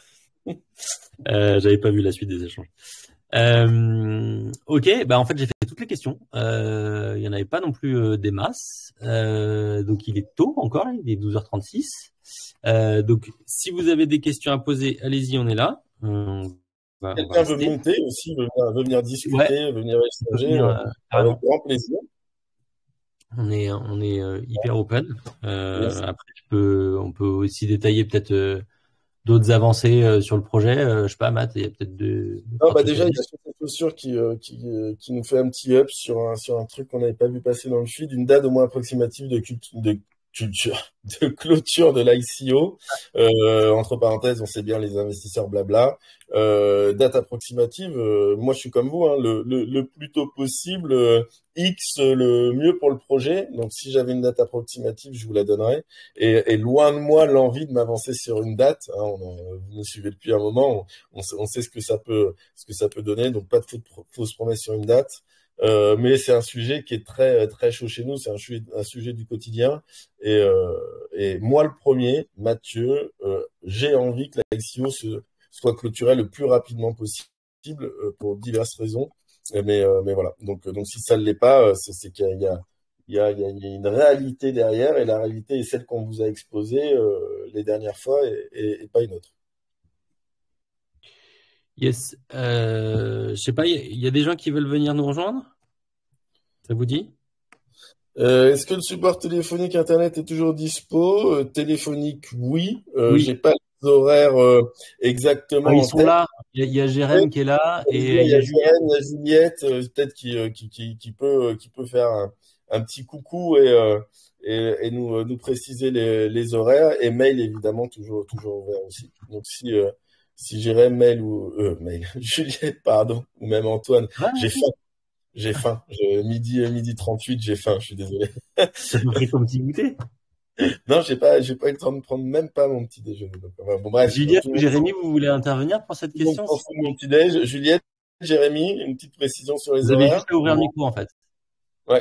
Euh, j'avais pas vu la suite des échanges. Euh, ok, bah en fait j'ai fait toutes les questions. Euh, il y en avait pas non plus euh, des masses. Euh, donc il est tôt encore, il est douze heures trente-six. Euh, donc si vous avez des questions à poser, allez-y, on est là. On va, on va Quelqu'un veut rester. monter aussi, veut venir, veut venir Ouais, discuter, veut venir on peut échanger venir euh, euh, avec carrément. grand plaisir. On est on est euh, hyper open. Yes. Euh, après je peux, on peut aussi détailler peut-être euh, d'autres avancées euh, sur le projet. Euh, je sais pas, Matt, il y a peut-être deux, deux Non, trois bah trucs à déjà, il y dire. a sur cette chaussure qui, euh, qui, euh, qui nous fait un petit up sur un, sur un truc qu'on n'avait pas vu passer dans le feed, une date au moins approximative de, cultu- de culture, de clôture de l'I C O. Euh, entre parenthèses, on sait bien les investisseurs blabla. Euh, date approximative, euh, moi je suis comme vous, hein, le, le, le plus tôt possible, euh, X le mieux pour le projet. Donc si j'avais une date approximative, je vous la donnerais. Et, et loin de moi l'envie de m'avancer sur une date. Hein, on, en- vous nous suivez depuis un moment, on, on sait, on sait ce que ça peut ce que ça peut donner. Donc pas de fausses promesses sur une date. Euh, mais c'est un sujet qui est très très chaud chez nous. C'est un sujet, un sujet du quotidien. Et, euh, et moi le premier, Mathieu, euh, j'ai envie que la I C O se, soit clôturée le plus rapidement possible euh, pour diverses raisons. Mais euh, mais voilà. Donc donc si ça ne l'est pas, euh, c'est c'est qu'il y a il y a, il y a, il y a une réalité derrière et la réalité est celle qu'on vous a exposée euh, les dernières fois et, et, et pas une autre. Yes. Euh, je sais pas, il y, a- il y a des gens qui veulent venir nous rejoindre? Ça vous dit? Euh, est-ce que le support téléphonique Internet est toujours dispo? Euh, téléphonique, oui. Euh, j'ai Oui. pas horaires euh, Ah, exactement ils en sont tête. là. Il y a, il y a Oui, Jérém qui est là il et euh, il y y a a Juliette. Jérém, il y a Juliette, euh, peut-être qui, euh, qui, qui, qui peut, euh, qui peut faire un, un petit coucou et, euh, et, et nous, euh, nous préciser les, les horaires. Et mail, évidemment, toujours, toujours ouvert aussi. Donc, si, euh, si Jérém, mail ou, euh, mail, Juliette, pardon, ou même Antoine, j'ai Ouais, faim, j'ai faim. Je, midi, euh, midi trente-huit, j'ai faim, je suis désolé. ça peut faire comme petit goûter. Non, j'ai pas, j'ai pas eu le temps de prendre même pas mon petit déjeuner. Donc, enfin, bon, bref, Juliette tout le ou monde Jérémy, vous voulez intervenir pour cette tout le monde question? s'en fout de mon petit déj. Juliette, Jérémy, une petite précision sur les Vous avez horaires. juste à ouvrir le micro en fait. Ouais.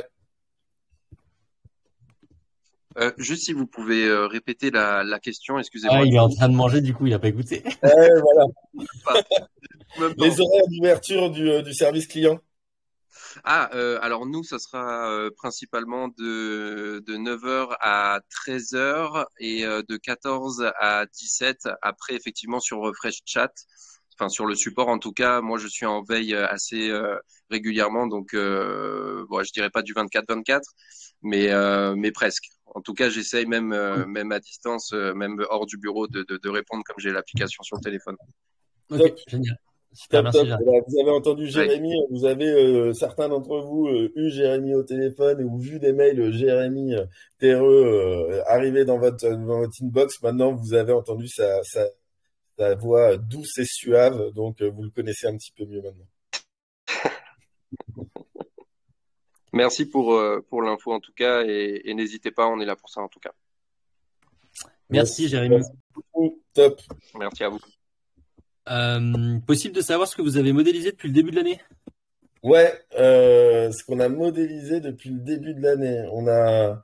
Euh, juste si vous pouvez euh, répéter la, la question, Ah, excusez-moi. il est en train de manger, du coup, il a pas écouté. Ouais, voilà. Pas, même pas Les entendu. horaires d'ouverture du, euh, du service client. Ah, euh, alors nous, ça sera euh, principalement de, de neuf heures à treize heures et euh, de quatorze à dix-sept. Après, effectivement, sur Refresh Chat, enfin sur le support en tout cas, moi je suis en veille euh, assez euh, régulièrement, donc euh, bon, je dirais pas du vingt-quatre vingt-quatre, mais euh, mais presque. En tout cas, j'essaye même euh, même à distance, euh, même hors du bureau, de, de, de répondre comme j'ai l'application sur le téléphone. Ok, Top, génial. Super, top, merci top. Jérémy. Voilà, vous avez entendu Ouais. Jérémy, vous avez euh, certains d'entre vous euh, eu Jérémy au téléphone ou vu des mails euh, Jérémy euh, terreux euh, arriver dans votre, dans votre inbox. Maintenant, vous avez entendu sa, sa, sa voix douce et suave, donc euh, vous le connaissez un petit peu mieux maintenant. Merci pour, euh, pour l'info en tout cas et, et n'hésitez pas, on est là pour ça en tout cas. Merci Merci, Jérémy. merci beaucoup. Top. Merci à vous. Euh, possible de savoir ce que vous avez modélisé depuis le début de l'année? Ouais, euh, ce qu'on a modélisé depuis le début de l'année. On a,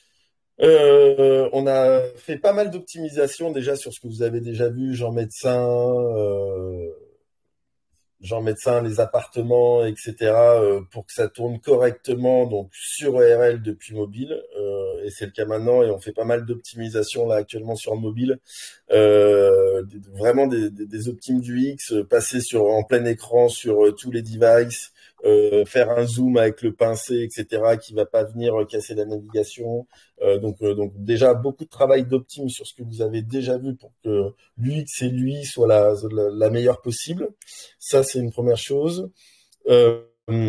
euh, on a fait pas mal d'optimisation déjà sur ce que vous avez déjà vu, Jean Médecin, euh, Jean Médecin, les appartements, et cetera, euh, pour que ça tourne correctement, donc sur O R L depuis mobile. Euh, et c'est le cas maintenant, et on fait pas mal d'optimisation là actuellement sur le mobile. Euh, des- vraiment des, des, des optimes du X, euh, passer sur en plein écran sur euh, tous les devices, euh, faire un zoom avec le pincé, et cetera, qui va pas venir euh, casser la navigation. Euh, donc, euh, donc déjà beaucoup de travail d'optime sur ce que vous avez déjà vu pour que l'U X et l'U I soient la, la, la meilleure possible. Ça, c'est une première chose. Euh,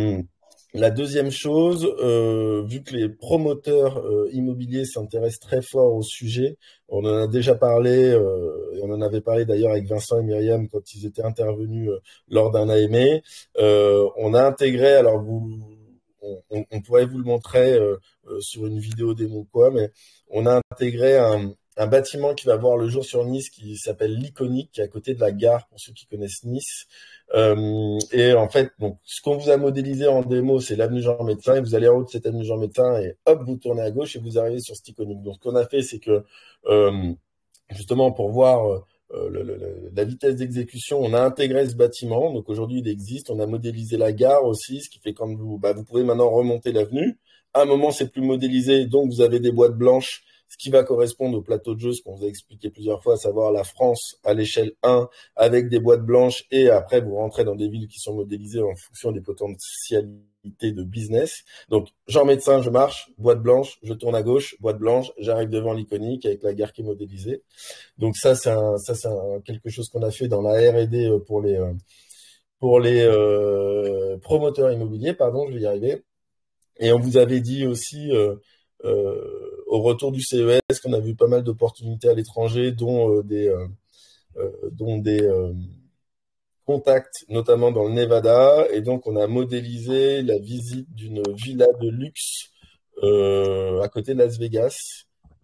la deuxième chose, euh, vu que les promoteurs euh, immobiliers s'intéressent très fort au sujet, on en a déjà parlé, euh, et on en avait parlé d'ailleurs avec Vincent et Myriam quand ils étaient intervenus euh, lors d'un A M A. Euh, on a intégré, alors vous, on, on- on pourrait vous le montrer euh, euh, sur une vidéo démo ou quoi, mais on a intégré un, un bâtiment qui va voir le jour sur Nice qui s'appelle l'Iconique, qui est à côté de la gare pour ceux qui connaissent Nice. Euh, et en fait, donc, ce qu'on vous a modélisé en démo, c'est l'avenue Jean Médecin, et vous allez en haut de cette avenue Jean Médecin, et hop, vous tournez à gauche et vous arrivez sur cet iconique. Donc, ce qu'on a fait, c'est que, euh, justement, pour voir euh, le- le- le- la vitesse d'exécution, on a intégré ce bâtiment. Donc, aujourd'hui, il existe. On a modélisé la gare aussi, ce qui fait quand vous, bah, vous pouvez maintenant remonter l'avenue. À un moment, c'est plus modélisé, donc vous avez des boîtes blanches, ce qui va correspondre au plateau de jeu, ce qu'on vous a expliqué plusieurs fois, à savoir la France à l'échelle un, avec des boîtes blanches, et après vous rentrez dans des villes qui sont modélisées en fonction des potentialités de business. Donc, Jean Médecin, je marche, boîte blanche, je tourne à gauche, boîte blanche, j'arrive devant l'iconique avec la gare qui est modélisée. Donc ça, c'est un, ça, c'est un- quelque chose qu'on a fait dans la R et D pour les, euh, pour les euh, promoteurs immobiliers, pardon, je vais y arriver. Et on vous avait dit aussi, euh, euh, au retour du C E S, qu'on a vu pas mal d'opportunités à l'étranger, dont euh, des, euh, euh, dont des euh, contacts, notamment dans le Nevada. Et donc, on a modélisé la visite d'une villa de luxe euh, à côté de Las Vegas,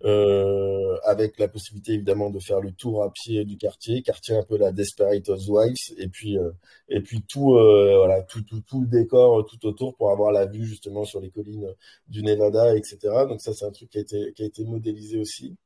euh, avec la possibilité évidemment de faire le tour à pied du quartier, quartier un peu la Desperate Housewives, et puis euh, et puis tout euh, voilà tout, tout tout le décor euh, tout autour pour avoir la vue justement sur les collines du Nevada, et cetera. Donc ça, c'est un truc qui a été qui a été modélisé aussi.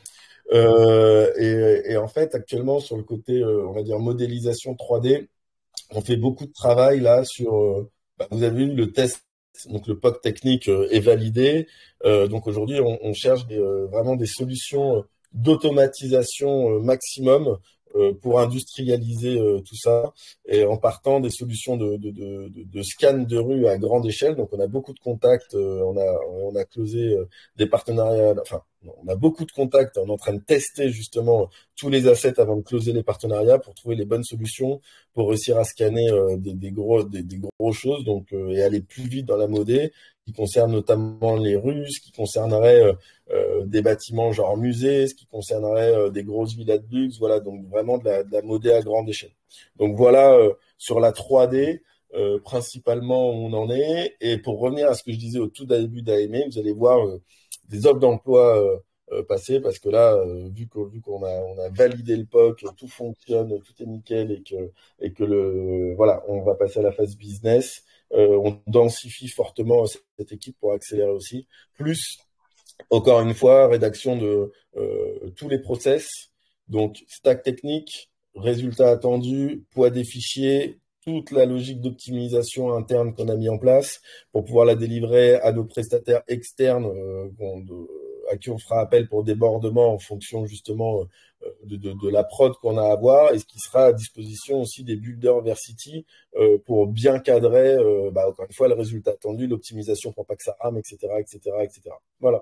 Euh, et, et en fait, actuellement, sur le côté, euh, on va dire, modélisation trois D, on fait beaucoup de travail là sur, euh, bah, vous avez vu le test, donc le P O C technique euh, est validé. Euh, donc aujourd'hui, on, on cherche des, euh, vraiment des solutions d'automatisation euh, maximum euh, pour industrialiser euh, tout ça, et en partant des solutions de, de, de, de, de scan de rue à grande échelle. Donc on a beaucoup de contacts, euh, on a on a closé euh, des partenariats, enfin on a beaucoup de contacts, on est en train de tester justement tous les assets avant de closer les partenariats pour trouver les bonnes solutions, pour réussir à scanner euh, des, des gros des, des gros choses, donc euh, et aller plus vite dans la modé, qui concerne notamment les rues, ce qui concernerait euh, euh, des bâtiments genre musées, ce qui concernerait euh, des grosses villas de luxe, voilà, donc vraiment de la, de la modé à grande échelle. Donc voilà, euh, sur la trois D, euh, principalement où on en est. Et pour revenir à ce que je disais au tout début d'A M E, vous allez voir euh, des offres d'emploi euh, euh, passer, parce que là, euh, vu qu'on vu qu'on a on a validé le P O C, tout fonctionne, tout est nickel, et que et que le voilà, on va passer à la phase business. Euh, on densifie fortement cette équipe pour accélérer aussi. Plus, encore une fois, rédaction de euh, tous les process, donc stack technique, résultats attendus, poids des fichiers, toute la logique d'optimisation interne qu'on a mis en place pour pouvoir la délivrer à nos prestataires externes euh, bon, de, à qui on fera appel pour débordement en fonction justement euh, de, de, de la prod qu'on a à avoir, et ce qui sera à disposition aussi des builders Versity euh, pour bien cadrer, euh, bah, encore une fois, le résultat attendu, l'optimisation pour pas que ça rame, et cetera, et cetera, et cetera. Voilà.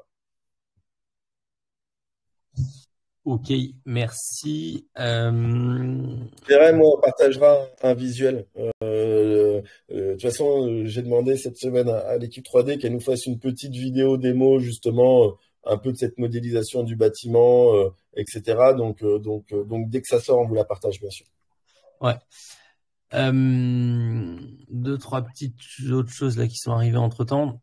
Ok, merci. Euh... Moi, on partagera un, un visuel. Euh, euh, de toute façon, euh, j'ai demandé cette semaine à, à l'équipe trois D qu'elle nous fasse une petite vidéo démo, justement, euh, un peu de cette modélisation du bâtiment, euh, et cetera. Donc, euh, donc, euh, donc, dès que ça sort, on vous la partage, bien sûr. Ouais. Euh, deux, trois petites autres choses là qui sont arrivées entre-temps.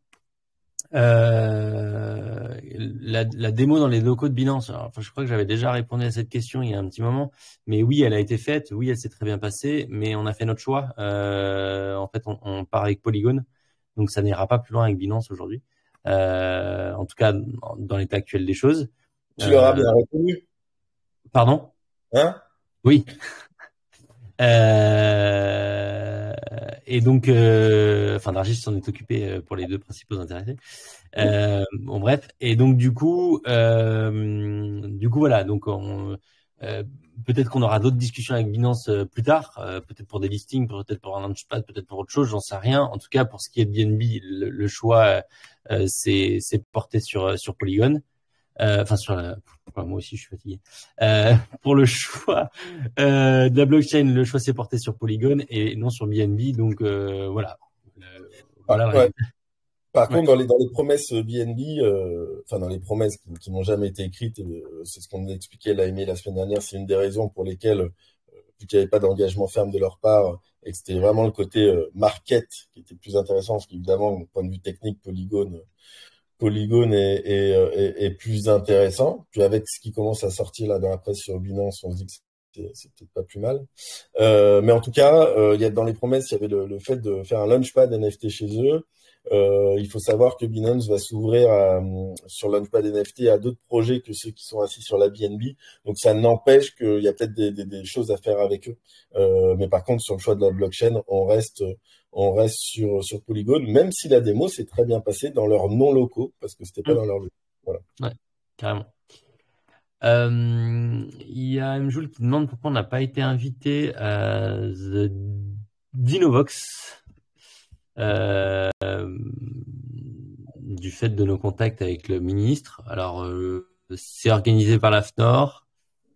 Euh, la, la démo dans les locaux de Binance. Alors, enfin, je crois que j'avais déjà répondu à cette question il y a un petit moment, mais oui, elle a été faite, oui, elle s'est très bien passée, mais on a fait notre choix. Euh, en fait, on, on part avec Polygon, donc ça n'ira pas plus loin avec Binance aujourd'hui. Euh, en tout cas, dans l'état actuel des choses. Tu l'auras euh, bien reconnu. Pardon? Hein? Oui. Euh, et donc, euh, enfin, Nargis s'en est occupé pour les deux principaux intéressés. Euh, bon, bref. Et donc, du coup, euh, du coup, voilà. Donc, on, euh, peut-être qu'on aura d'autres discussions avec Binance euh, plus tard, euh, peut-être pour des listings, peut-être pour un launchpad, peut-être pour autre chose, j'en sais rien. En tout cas, pour ce qui est de B N B, le, le choix, euh, c'est, c'est porté sur sur Polygon. Euh, enfin, sur la, enfin, moi aussi, je suis fatigué. Euh, pour le choix euh, de la blockchain, le choix s'est porté sur Polygon et non sur B N B. Donc euh, voilà. Euh, voilà ah, ouais. Par ouais. contre, dans les, dans les promesses B N B, euh, enfin dans les promesses qui, qui n'ont jamais été écrites, euh, c'est ce qu'on a expliqué l'A M E la semaine dernière, c'est une des raisons pour lesquelles, euh, vu qu'il n'y avait pas d'engagement ferme de leur part, et que c'était vraiment le côté euh, market qui était plus intéressant, parce qu'évidemment, du point de vue technique, Polygon, Polygon est, est, est, est plus intéressant. Puis avec ce qui commence à sortir là dans la presse sur Binance, on se dit que c'est, c'est peut-être pas plus mal. Euh, mais en tout cas, euh, il y a dans les promesses, il y avait le, le fait de faire un launchpad N F T chez eux. Euh, il faut savoir que Binance va s'ouvrir à, sur Launchpad N F T à d'autres projets que ceux qui sont assis sur la B N B. Donc ça n'empêche qu'il y a peut-être des, des, des choses à faire avec eux. Euh, mais par contre, sur le choix de la blockchain, on reste, on reste sur, sur Polygon, même si la démo s'est très bien passée dans leurs non locaux, parce que c'était pas mmh. dans leurs locaux. Voilà. Ouais, carrément. Euh, il y a Mjoul qui demande pourquoi on n'a pas été invité à The Dinovox. Euh, du fait de nos contacts avec le ministre. Alors, euh, c'est organisé par l'A F N O R,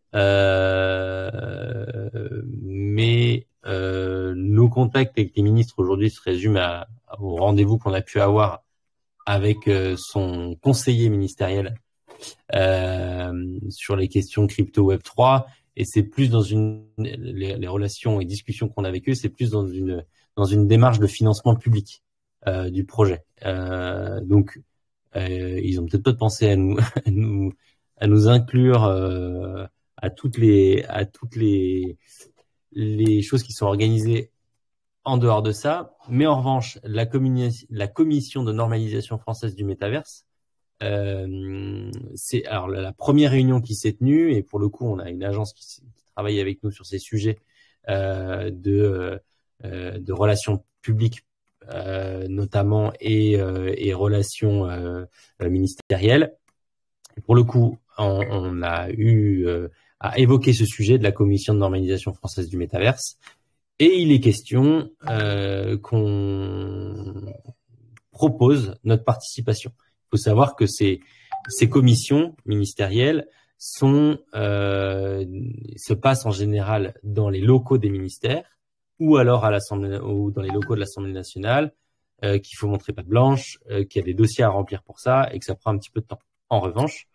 euh, mais euh, nos contacts avec les ministres aujourd'hui se résument à, à, au rendez-vous qu'on a pu avoir avec euh, son conseiller ministériel euh, sur les questions crypto Web trois, et c'est plus dans une les, les relations et discussions qu'on a avec eux, c'est plus dans une dans une démarche de financement public euh, du projet. Euh, donc, euh, ils ont peut-être pas pensé à nous, à nous, à nous inclure euh, à toutes les, à toutes les, les choses qui sont organisées en dehors de ça. Mais en revanche, la, communi- la commission de normalisation française du métaverse, euh, c'est alors la, la première réunion qui s'est tenue, et pour le coup, on a une agence qui, qui travaille avec nous sur ces sujets euh, de Euh, de relations publiques euh, notamment et, euh, et relations euh, ministérielles. Et pour le coup, on, on a eu euh, à évoquer ce sujet de la Commission de normalisation française du métaverse, et il est question euh, qu'on propose notre participation. Il faut savoir que c'est ces commissions ministérielles sont euh, se passent en général dans les locaux des ministères ou alors à l'Assemblée ou dans les locaux de l'Assemblée nationale, euh, qu'il faut montrer patte blanche, euh, qu'il y a des dossiers à remplir pour ça et que ça prend un petit peu de temps. En revanche,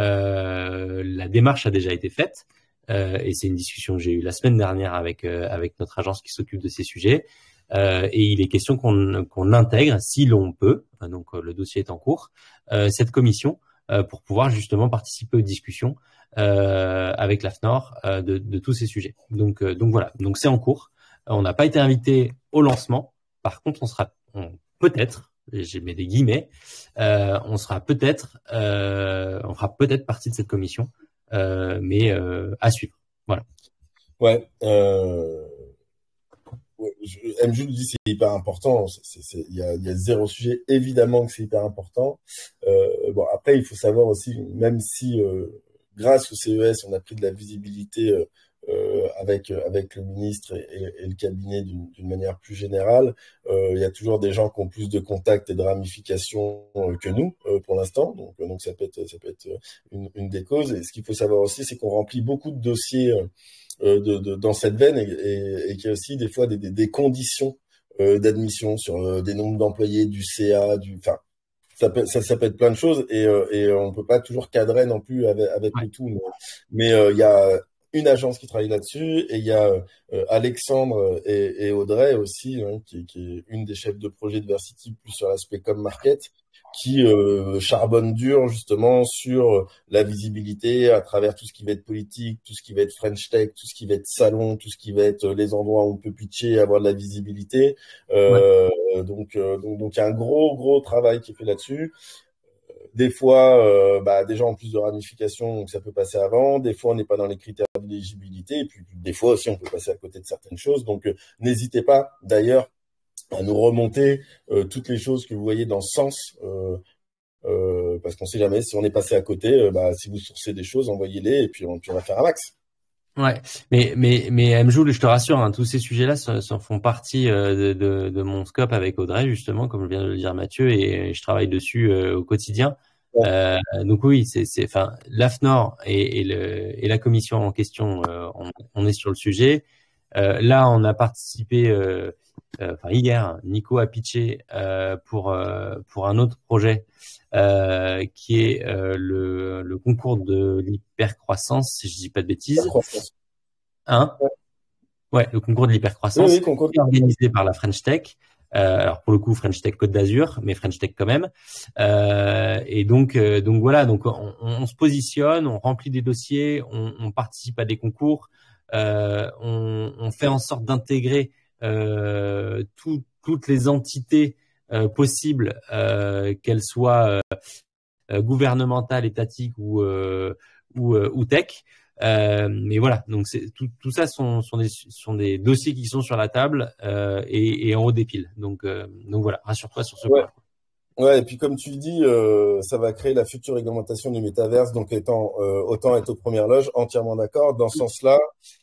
euh, la démarche a déjà été faite euh, et c'est une discussion que j'ai eue la semaine dernière avec euh, avec notre agence qui s'occupe de ces sujets. Euh, et il est question qu'on qu'on intègre, si l'on peut, donc euh, le dossier est en cours, euh, cette commission euh, pour pouvoir justement participer aux discussions euh, avec l'AFNOR euh, de, de tous ces sujets. Donc, euh, donc voilà, donc c'est en cours. Euh, on n'a pas été invité au lancement. Par contre, on sera on, peut-être, j'ai mis des guillemets, euh, on sera peut-être, euh, on fera peut-être partie de cette commission, euh, mais euh, à suivre. Voilà. Ouais. Euh... Ouais, M J le dit, c'est hyper important. Il y a, y a zéro sujet. Évidemment que c'est hyper important. Euh, bon, après, il faut savoir aussi, même si euh, grâce au C E S, on a pris de la visibilité euh, euh, avec avec le ministre et, et, et le cabinet d'une manière plus générale, euh, il y a toujours des gens qui ont plus de contacts et de ramifications euh, que nous euh, pour l'instant. Donc, donc ça peut être ça peut être une, une des causes. Et ce qu'il faut savoir aussi, c'est qu'on remplit beaucoup de dossiers. Euh, De, de, dans cette veine et, et, et qu'il y a aussi des fois des, des, des conditions euh, d'admission sur euh, des nombres d'employés, du C A, du, enfin, ça peut, ça, ça peut être plein de choses et, euh, et on peut pas toujours cadrer non plus avec, avec Ouais. le tout. Mais euh, il y a une agence qui travaille là-dessus et il y a euh, Alexandre et, et Audrey aussi, hein, qui, qui est une des chefs de projet de Versity plus sur l'aspect com market, qui euh, charbonne dur justement sur la visibilité à travers tout ce qui va être politique, tout ce qui va être French Tech, tout ce qui va être salon, tout ce qui va être les endroits où on peut pitcher, avoir de la visibilité. Euh, ouais. Donc, euh, donc, donc il y a un gros, gros travail qui est fait là-dessus. Des fois, euh, bah, des gens ont plus de ramifications, donc ça peut passer avant. Des fois, on n'est pas dans les critères d'éligibilité. Et puis, des fois aussi, on peut passer à côté de certaines choses. Donc, euh, n'hésitez pas, d'ailleurs, à nous remonter euh, toutes les choses que vous voyez dans ce sens, euh, euh, parce qu'on sait jamais si on est passé à côté. Euh, bah, si vous sourcez des choses, envoyez-les et puis on, puis on va faire un max. Ouais, mais mais mais Mjoul, je te rassure, hein, tous ces sujets-là s'en font partie euh, de, de de mon scope avec Audrey justement, comme je viens de le dire Mathieu, et je travaille dessus euh, au quotidien. Ouais. Euh, donc oui, c'est c'est enfin l'AFNOR et, et le et la commission en question, euh, on, on est sur le sujet. Euh, là, on a participé. Euh, Euh, enfin hier, Nico a pitché euh, pour euh, pour un autre projet euh, qui est euh, le le concours de l'hypercroissance, si je dis pas de bêtises. Hein? Ouais. ouais, le concours de l'hypercroissance, oui, oui, concours organisé par la French Tech. Euh, alors pour le coup French Tech Côte d'Azur, mais French Tech quand même. Euh, et donc euh, donc voilà, donc on, on se positionne, on remplit des dossiers, on, on participe à des concours, euh, on, on fait en sorte d'intégrer Euh, tout, toutes les entités euh, possibles, euh, qu'elles soient euh, gouvernementales, étatiques ou euh, ou, euh, ou tech. Euh, mais voilà, donc c'est tout, tout ça sont sont des sont des dossiers qui sont sur la table euh, et, et en haut des piles. Donc euh, donc voilà, rassure-toi sur ce ouais. point. Ouais, et puis comme tu le dis, euh, ça va créer la future réglementation du métaverse, donc étant euh, autant être aux premières loges, entièrement d'accord. Dans ce sens-là,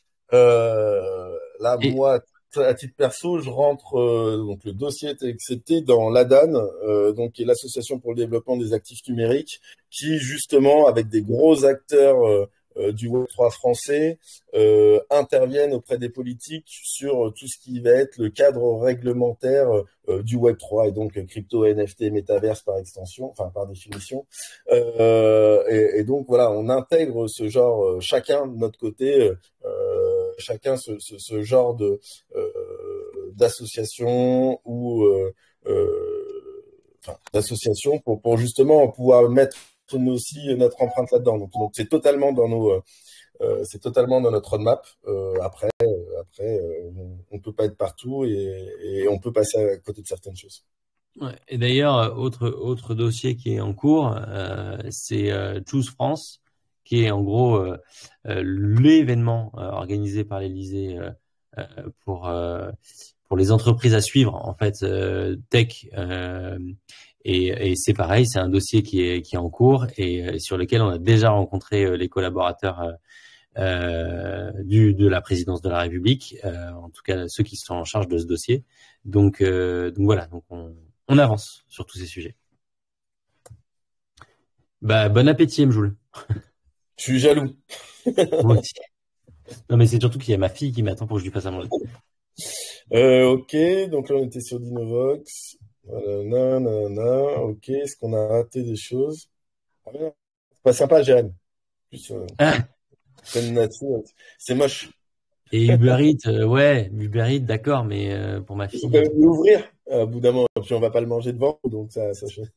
euh, là et... moi. À titre perso, je rentre euh, donc le dossier est accepté dans l'A D A N, euh, donc qui est l'association pour le développement des actifs numériques, qui justement avec des gros acteurs euh, euh, du Web trois français euh, interviennent auprès des politiques sur tout ce qui va être le cadre réglementaire euh, du Web trois et donc crypto, N F T, métaverse par extension, enfin par définition. Euh, et, et donc voilà, on intègre ce genre euh, chacun de notre côté. Euh, chacun ce, ce, ce genre de euh, d'association ou euh, euh, enfin, d'association pour, pour justement pouvoir mettre nous aussi notre empreinte là-dedans. Donc, donc c'est totalement dans nos euh, c'est totalement dans notre roadmap. Euh, après euh, après euh, on, on peut pas être partout et, et on peut passer à côté de certaines choses. Ouais, et d'ailleurs autre autre dossier qui est en cours, euh, c'est euh, Choose France, qui est en gros euh, euh, l'événement euh, organisé par l'Élysée euh, euh, pour euh, pour les entreprises à suivre en fait euh, tech euh, et, et c'est pareil, c'est un dossier qui est qui est en cours et euh, sur lequel on a déjà rencontré euh, les collaborateurs euh, euh, du de la présidence de la République, euh, en tout cas ceux qui sont en charge de ce dossier. Donc euh, donc voilà, donc on on avance sur tous ces sujets. Bah, bon appétit, Mjoul. Je suis jaloux. Moi aussi. Non, mais c'est surtout qu'il y a ma fille qui m'attend pour que je lui fasse à manger. Euh, ok, donc là on était sur Dinovox. Voilà, nan, nan, nan. Ok, est-ce qu'on a raté des choses? Ah, bien. C'est pas sympa, Jérém. Plus, euh, Ah, pleine nature. C'est moche. et Uber Eats, euh, ouais, Uber Eats, d'accord, mais euh, pour ma Il faut quand fille. même l'ouvrir à bout d'un moment. Puis on va pas le manger devant, donc ça, ça change.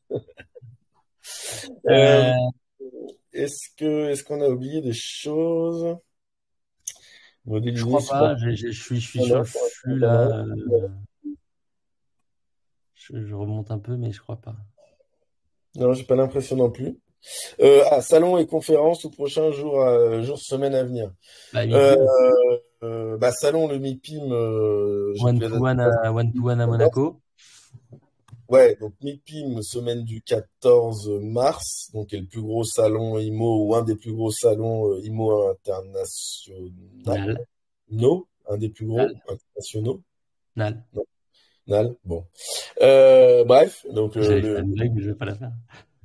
Euh, Euh, est-ce que, est-ce qu'on a oublié des choses? je Modéliser, crois super. pas. Je, je, je suis, je suis Non, sur le non, pour flux l'instant, pas là. mal. euh, je, je remonte un peu, mais je crois pas. Non, j'ai pas l'impression non plus. Euh, ah, salon et conférences au prochain jour, euh, jour, semaine à venir. Bah, Euh, MIPIM, euh, bah, salon, le MIPIM, euh, j'ai one plus la to date. one à, one to one à Monaco. Ouais, donc MIPIM, semaine du quatorze mars, donc qui est le plus gros salon I M O ou un des plus gros salons euh, I M O internationaux. Nal, No, un des plus gros Nal, internationaux. Nal. Non, Nal, bon. Euh, bref, donc euh, J'allais faire le, une blague, mais je vais pas la faire.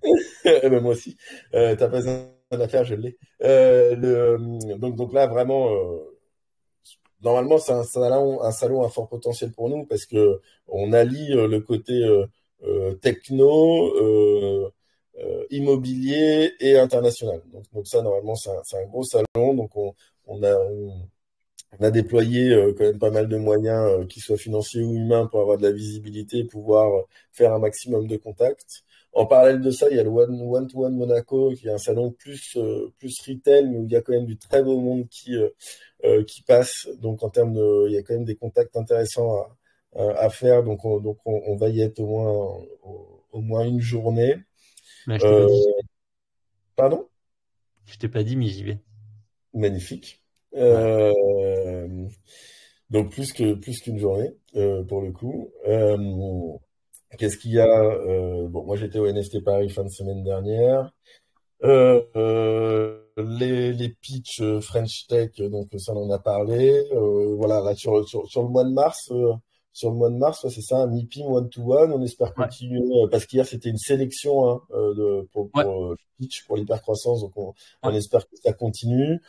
Eh ben, moi aussi. Euh, t'as pas besoin d'en faire, je l'ai. Euh, le, donc, donc là, vraiment, euh, normalement, c'est un salon, un salon à fort potentiel pour nous parce que on allie euh, le côté euh, euh, techno, euh, euh, immobilier et international. Donc, donc ça, normalement, c'est un, c'est un gros salon. Donc, on, on a, on, on a déployé euh, quand même pas mal de moyens, euh, qu'ils soient financiers ou humains, pour avoir de la visibilité et pouvoir euh, faire un maximum de contacts. En parallèle de ça, il y a le One, One to One Monaco, qui est un salon plus, euh, plus retail, mais où il y a quand même du très beau monde qui, euh, euh, qui passe. Donc, en termes de, il y a quand même des contacts intéressants à, à, à faire. Donc, on, donc on, on va y être au moins, au, au moins une journée. Mais je t'ai pas Euh, dit. pardon? Je t'ai pas dit, mais j'y vais. Magnifique. Voilà. Euh, donc, plus que, plus qu'une journée, euh, pour le coup. Euh, qu'est-ce qu'il y a? Euh, bon, moi, j'étais au N F T Paris fin de semaine dernière. Euh, euh, les, les pitchs euh, French Tech, euh, donc ça on en a parlé. Euh, voilà, là sur, sur, sur le mois de mars, euh, sur le mois de mars, ouais, c'est ça, un MIPIM one to one. On espère Ouais. continuer euh, parce qu'hier c'était une sélection, hein, euh, de, pour, Ouais. pour euh, pitch pour l'hypercroissance, donc on, on Ouais. espère que ça continue.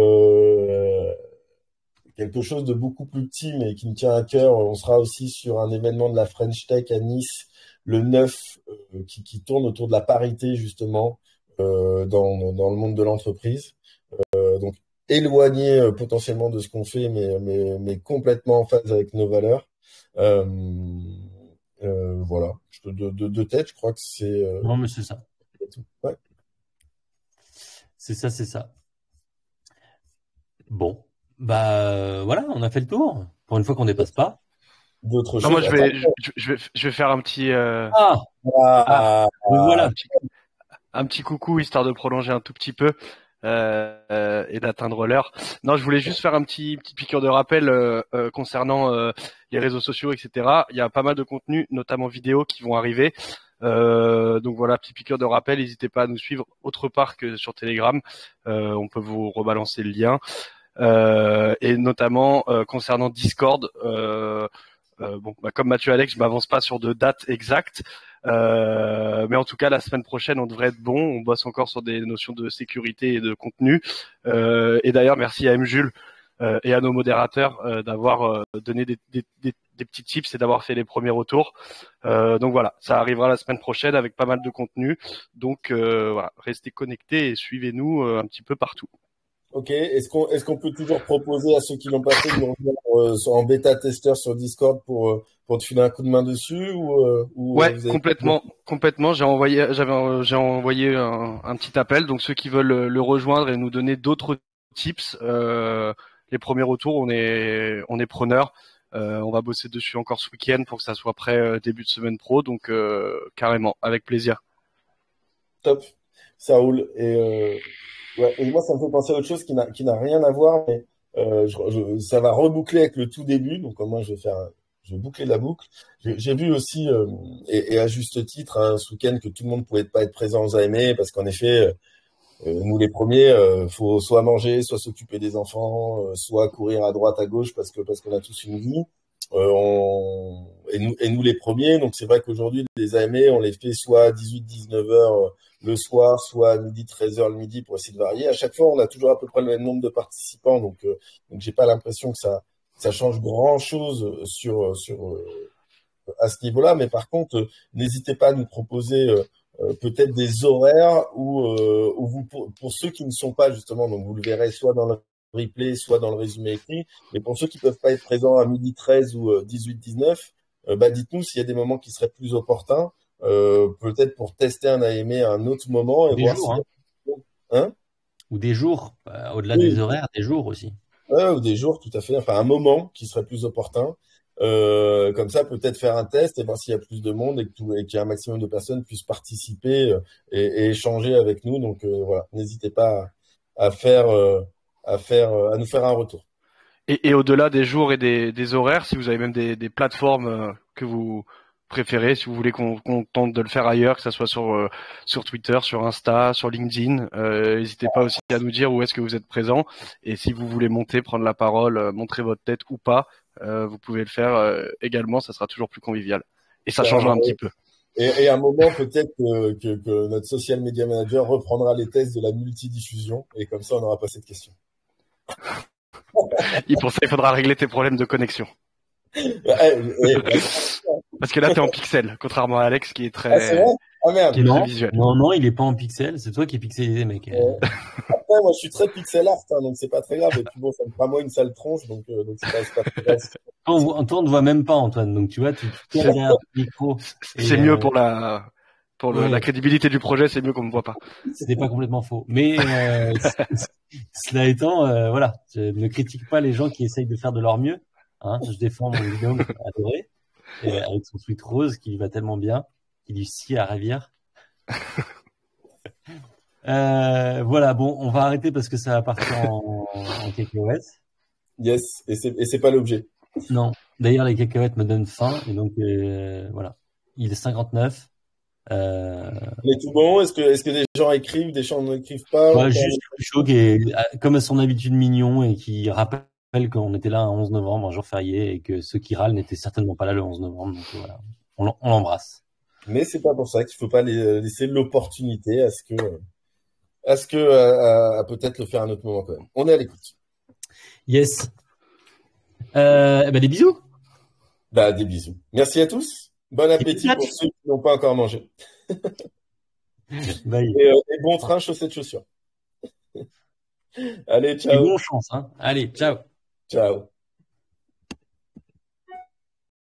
Euh, quelque chose de beaucoup plus petit mais qui me tient à cœur. On sera aussi sur un événement de la French Tech à Nice le neuf, euh, qui, qui tourne autour de la parité justement, euh, dans, dans le monde de l'entreprise. Euh, donc éloigné euh, potentiellement de ce qu'on fait, mais, mais, mais complètement en phase avec nos valeurs. Euh, euh, voilà, je, de, de, de tête, je crois que c'est euh, Non, mais c'est ça. tout. Ouais. C'est ça, c'est ça. Bon. Bah, euh, voilà, on a fait le tour. Pour une fois qu'on dépasse pas. D'autres Non, moi choses. je Attends. vais, je, je vais, je vais faire un petit, euh, Ah! Ah! Ah, Me un voilà. petit, un petit coucou histoire de prolonger un tout petit peu euh, euh, et d'atteindre l'heure. Non, je voulais juste faire un petit, petit piqûre de rappel euh, euh, concernant euh, les réseaux sociaux, et cetera. Il y a pas mal de contenus, notamment vidéo, qui vont arriver. Euh, donc voilà, petit piqûre de rappel. N'hésitez pas à nous suivre autre part que sur Telegram. Euh, on peut vous rebalancer le lien. Euh, et notamment euh, concernant Discord. Euh, euh, bon, bah, comme Mathieu Alex, je m'avance pas sur de dates exactes, euh, mais en tout cas la semaine prochaine on devrait être bon. On bosse encore sur des notions de sécurité et de contenu. Euh, et d'ailleurs, merci à M. Jules euh, et à nos modérateurs euh, d'avoir euh, donné des, des, des, des petits tips et d'avoir fait les premiers retours. Euh, donc voilà, ça arrivera la semaine prochaine avec pas mal de contenu. Donc euh, voilà, restez connectés et suivez-nous euh, un petit peu partout. ok. Est-ce qu'on est-ce qu'on peut toujours proposer à ceux qui l'ont pas fait de nous rejoindre euh, sur- en bêta-testeur sur Discord pour, euh, pour te filer un coup de main dessus ou, euh, ou euh, Ouais, vous avez... complètement, complètement. J'ai envoyé, j'avais, euh, j'ai envoyé un, un petit appel. Donc ceux qui veulent le rejoindre et nous donner d'autres tips, euh, les premiers retours, on est, on est preneur. Euh, on va bosser dessus encore ce week-end pour que ça soit prêt euh, début de semaine pro. Donc euh, carrément, avec plaisir. Top, ça roule. Et, euh, ouais, et moi, ça me fait penser à autre chose qui n'a qui n'a rien à voir, mais euh, je, je- ça va reboucler avec le tout début. Donc, au moins, je vais faire, un- je vais boucler la boucle. J'ai j'ai vu aussi, euh, et, et à juste titre, hein, ce week-end, que tout le monde pouvait pas être présent aux A M E parce qu'en effet, euh, nous les premiers, euh, faut soit manger, soit s'occuper des enfants, euh, soit courir à droite, à gauche parce que parce qu'on a tous une vie. euh, on, et nous, et nous les premiers. Donc c'est vrai qu'aujourd'hui les A M E, on les fait soit à dix-huit dix-neuf heures le soir, soit à midi treize heures le midi pour essayer de varier. À chaque fois, on a toujours à peu près le même nombre de participants, donc euh, donc j'ai pas l'impression que ça ça change grand chose sur sur euh, à ce niveau-là. Mais par contre, euh, n'hésitez pas à nous proposer euh, euh, peut-être des horaires où, euh, où vous pour, pour ceux qui ne sont pas justement, donc vous le verrez soit dans le replay, soit dans le résumé écrit. Mais pour ceux qui peuvent pas être présents à midi treize ou euh, dix-huit dix-neuf, euh, bah dites-nous s'il y a des moments qui seraient plus opportuns, euh, peut-être pour tester un A M E à un autre moment et Des voir jours, si hein. hein Ou des jours, euh, au-delà oui, des horaires, des jours aussi. ouais, ou des jours, tout à fait. Enfin, un moment qui serait plus opportun. Euh, comme ça, peut-être faire un test et voir s'il y a plus de monde et que tout, et qu'il y a un maximum de personnes puissent participer euh, et, et échanger avec nous. Donc euh, voilà, n'hésitez pas à, à faire, euh, à faire, euh, à nous faire un retour. Et, et au-delà des jours et des, des horaires, si vous avez même des, des plateformes euh, que vous préférez, si vous voulez qu'on qu'on tente de le faire ailleurs, que ça soit sur euh, sur Twitter, sur Insta, sur LinkedIn, euh, n'hésitez pas aussi à nous dire où est-ce que vous êtes présent. Et si vous voulez monter, prendre la parole, euh, montrer votre tête ou pas, euh, vous pouvez le faire euh, également. Ça sera toujours plus convivial et ça changera un petit peu. Et, et à un moment, peut-être que, que, que notre social media manager reprendra les tests de la multidiffusion et comme ça, on n'aura pas cette question. Et pour ça, il faudra régler tes problèmes de connexion. Parce que là, t'es en pixel, contrairement à Alex qui est très, ah, c'est vrai ah, merde. Qui est non, visuel. Non, non, il est pas en pixel. C'est toi qui es pixelisé, mec. Euh, après, moi, je suis très pixel art, hein, donc c'est pas très grave. Et puis bon, ça me fera moi une sale tronche, donc euh, donc c'est pas, c'est pas très grave. Toi, on ne voit même pas, Antoine. Donc tu vois, tu tu es derrière le micro. C'est mieux euh... pour la pour le, ouais. la crédibilité du projet, c'est mieux qu'on me voit pas. C'était pas complètement faux. Mais euh, cela étant, euh, voilà, je ne critique pas les gens qui essayent de faire de leur mieux. Hein, je défends mon Guillaume adoré, et avec son sweat rose qui va tellement bien, qui lui scie à Rivière. euh, voilà, bon, on va arrêter parce que ça va partir en, en cacahuètes. Yes, et c'est et c'est pas l'objet. Non. D'ailleurs, les cacahuètes me donnent faim, et donc euh, voilà. Il est cinquante-neuf. Euh... Mais tout bon, est-ce que, est-ce que des gens écrivent, des gens n'écrivent pas? Ouais, juste Cruchot qui est, comme à son habitude, mignon et qui rappelle qu'on était là un onze novembre, un jour férié, et que ceux qui râlent n'étaient certainement pas là le onze novembre. Donc voilà, on l'embrasse. Mais c'est pas pour ça qu'il faut pas laisser l'opportunité à ce que, à ce que, à, à peut-être le faire à un autre moment quand même. On est à l'écoute. Yes. Euh, ben des bisous. Bah, des bisous. Merci à tous. Bon appétit pour ceux qui n'ont pas encore mangé. Bye. Et, euh, et bon train, chaussettes, chaussures. Allez, ciao. Et bonne chance, hein. Allez, ciao. Ciao.